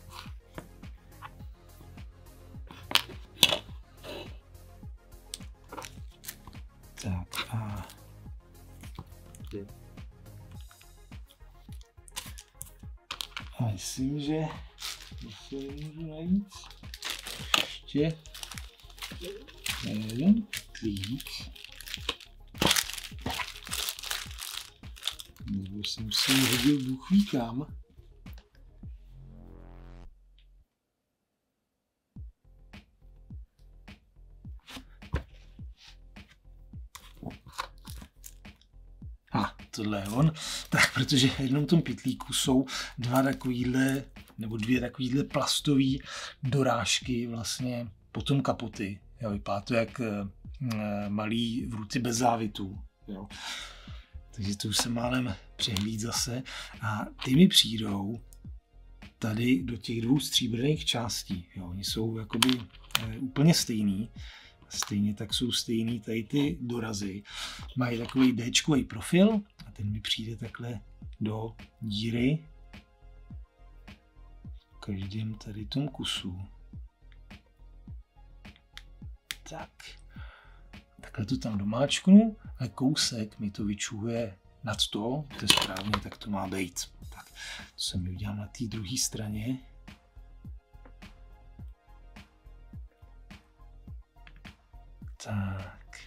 Tak a myslím, že se můžu najít ještě jeden klík. Nebo jsem si hodil bůh ví kam. Tohle je on. Tak, protože v jednom tom pytlíku jsou 2 takovýhle plastové dorážky vlastně potom kapoty. Jo, vypadá to jak malý vruty bez závitů. Jo. Takže to už jsem málem přehlíd zase. A ty mi přijdou tady do těch 2 stříbrných částí. Jo. Oni jsou jakoby úplně stejný. Stejně tak jsou stejný tady ty dorazy. Mají takový D-čkový profil a ten mi přijde takhle do díry v každém tady tom kusu. Tak. Takhle to tam domáčknu a kousek mi to vyčuhuje nad to je správně, tak to má být. Tak, to se mi udělám na té druhé straně. Tak,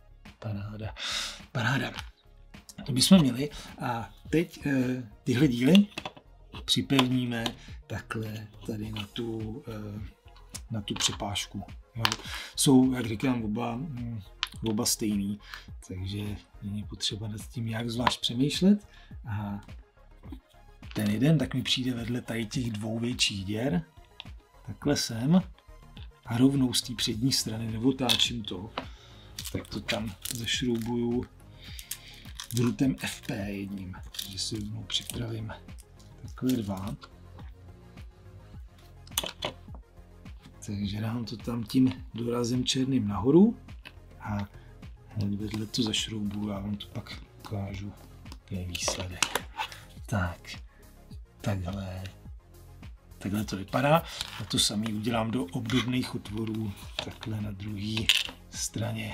paráda. To bychom měli a teď tyhle díly připevníme takhle tady na tu přepážku. Jo. Jsou, jak říkám, oba stejný, takže není potřeba nad tím nějak zvlášť přemýšlet. A ten jeden tak mi přijde vedle tady těch 2 větších děr, takhle sem. A rovnou z té přední strany neotáčím to, tak to tam zašroubuju drutem FP jedním, takže si rovnou připravím takové 2. Takže dám to tam tím dorazem černým nahoru a hned vedle to zašroubuju a vám to pak ukážu, jaký je výsledek. Tak, takhle to vypadá a to samý udělám do obdobných otvorů takhle na druhé straně.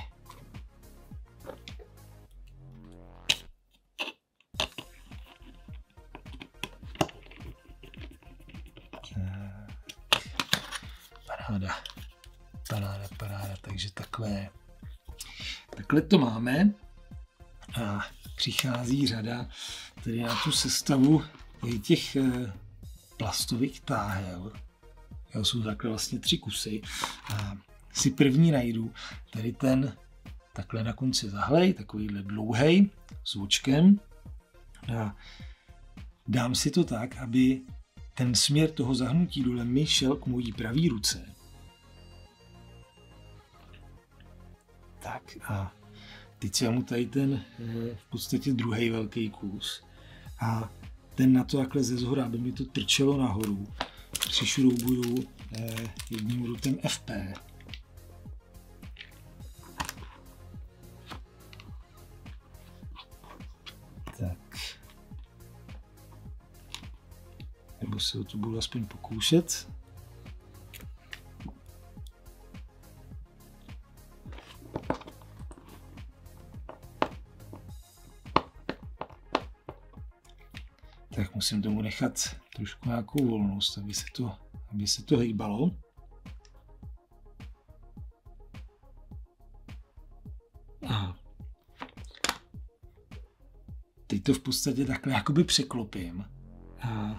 Paráda, takže takhle takhle to máme a přichází řada tedy na tu sestavu těch plastových táhel. Jsou takhle vlastně 3 kusy. A si první najdu tady ten takhle na konci zahlej, takovýhle dlouhej s očkem. A dám si to tak, aby ten směr toho zahnutí dole mi šel k mojí pravý ruce. Tak a teď si mu tady ten v podstatě druhý velký kus a ten na to takhle ze zhora, aby mi to trčelo nahoru, přišroubuju jedním rutem FP. Tak. Nebo se o to budu aspoň pokoušet. Tak musím tomu nechat trošku nějakou volnost, aby se to hejbalo. A teď to v podstatě takhle jakoby překlopím. A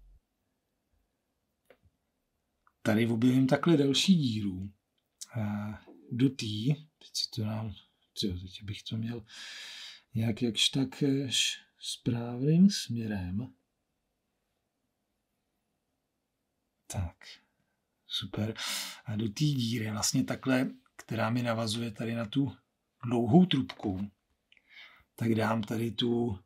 tady objevím takhle další díru. A do té, teď si to dám, teď bych to měl nějak jakž tak správným směrem. Tak, super. A do té díry vlastně takhle, která mi navazuje tady na tu dlouhou trubku, tak dám tady tu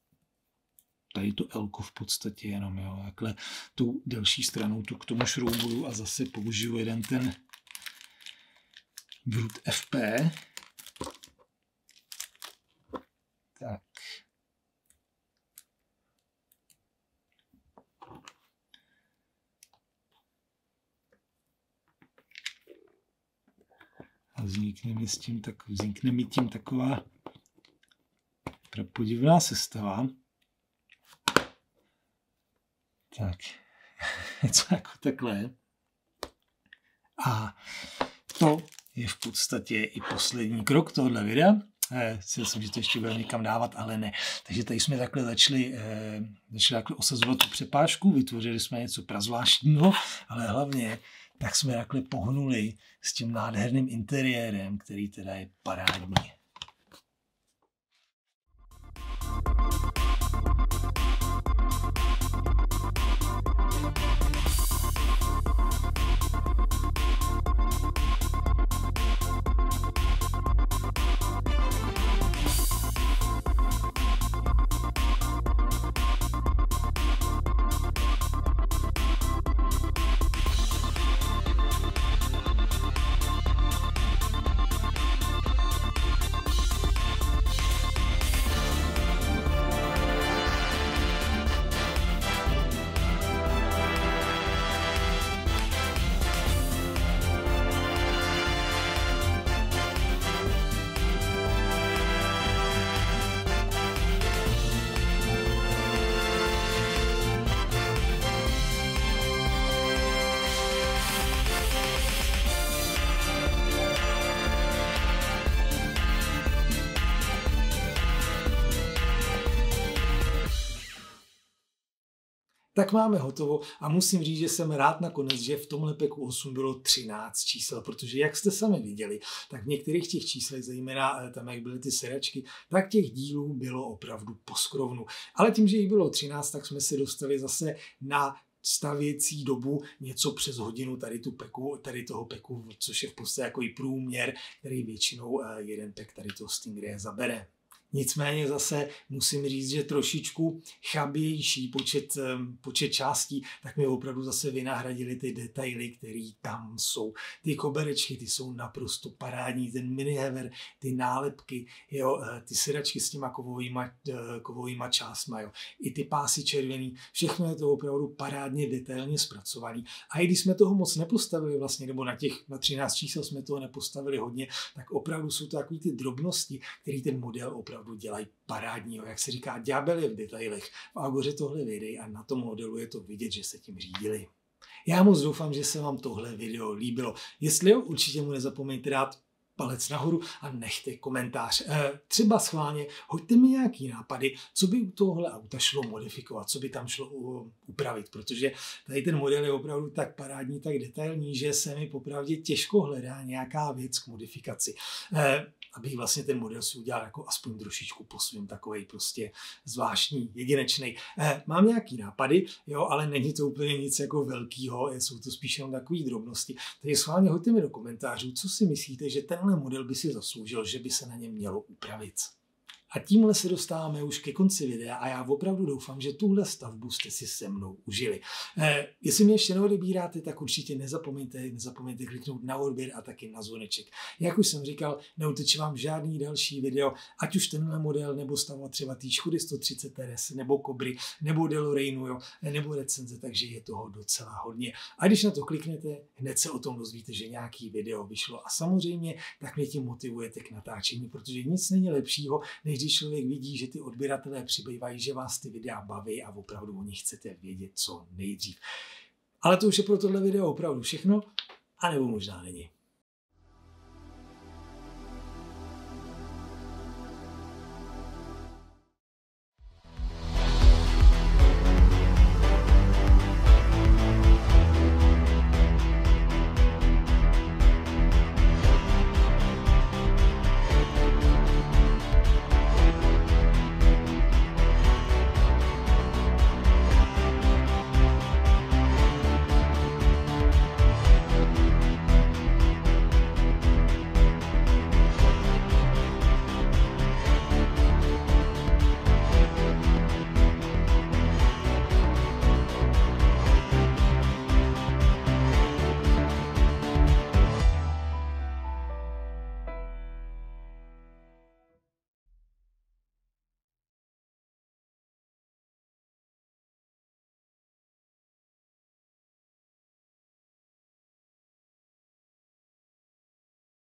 elko v podstatě jenom, jo, takhle tou delší stranou tu k tomu šroubuju a zase použiju jeden ten vrut FP. Tak. A vznikne mi tím taková prapodivná sestava. Tak, něco jako takhle. A to je v podstatě i poslední krok tohohle videa. Chtěl jsem, že to ještě budeme někam dávat, ale ne. Takže tady jsme takhle začali takhle osazovat tu přepážku, vytvořili jsme něco prazvláštního, ale hlavně tak jsme takhle pohnuli s tím nádherným interiérem, který teda je parádní. Tak máme hotovo a musím říct, že jsem rád nakonec, že v tomhle peku 8 bylo 13 čísel, protože jak jste sami viděli, tak v některých těch číslech, zejména tam, jak byly ty sedačky, tak těch dílů bylo opravdu poskrovnu. Ale tím, že jich bylo 13, tak jsme se dostali zase na stavěcí dobu něco přes hodinu tady toho peku, což je v podstatě jako i průměr, který většinou jeden pek tady toho Stingraye zabere. Nicméně zase musím říct, že trošičku chabější počet částí, tak mi opravdu zase vynahradili ty detaily, které tam jsou. Ty koberečky, ty jsou naprosto parádní, ten minihever, ty nálepky, jo, ty sedačky s těma kovovýma částma, jo, i ty pásy červený, všechno je to opravdu parádně detailně zpracovaný. A i když jsme toho moc nepostavili vlastně, nebo na 13 čísel jsme toho nepostavili hodně, tak opravdu jsou to takový ty drobnosti, které ten model opravdu dělají parádního. Jak se říká, ďábel je v detailech. V Agoře tohle videj a na tom modelu je to vidět, že se tím řídili. Já moc doufám, že se vám tohle video líbilo. Jestli jo, určitě mu nezapomeňte dát palec nahoru a nechte komentář. Třeba schválně hoďte mi nějaký nápady, co by u tohohle auta šlo modifikovat, co by tam šlo upravit, protože tady ten model je opravdu tak parádní, tak detailní, že se mi popravdě těžko hledá nějaká věc k modifikaci. Abych vlastně ten model si udělal jako aspoň trošičku po svým, takovej prostě zvláštní, jedinečný. Mám nějaký nápady, jo, ale není to úplně nic jako velkýho, jsou to spíš jenom takové drobnosti. Takže schválně hoďte mi do komentářů, co si myslíte, že tenhle model by si zasloužil, že by se na něm mělo upravit. A tímhle se dostáváme už ke konci videa a já opravdu doufám, že tuhle stavbu jste si se mnou užili. Jestli mě ještě neodebíráte, tak určitě nezapomeňte kliknout na odběr a taky na zvoneček. Jak už jsem říkal, neuteče vám žádný další video, ať už tenhle model, nebo stavba třeba té Škody 130 RS, nebo Kobry, nebo DeLoreanu, jo, nebo recenze, takže je toho docela hodně. A když na to kliknete, hned se o tom dozvíte, že nějaký video vyšlo. A samozřejmě tak mě tím motivujete k natáčení, protože nic není lepšího, než když člověk vidí, že ty odběratelé přibývají, že vás ty videa baví a opravdu o nich chcete vědět co nejdřív. Ale to už je pro tohle video opravdu všechno, anebo možná není.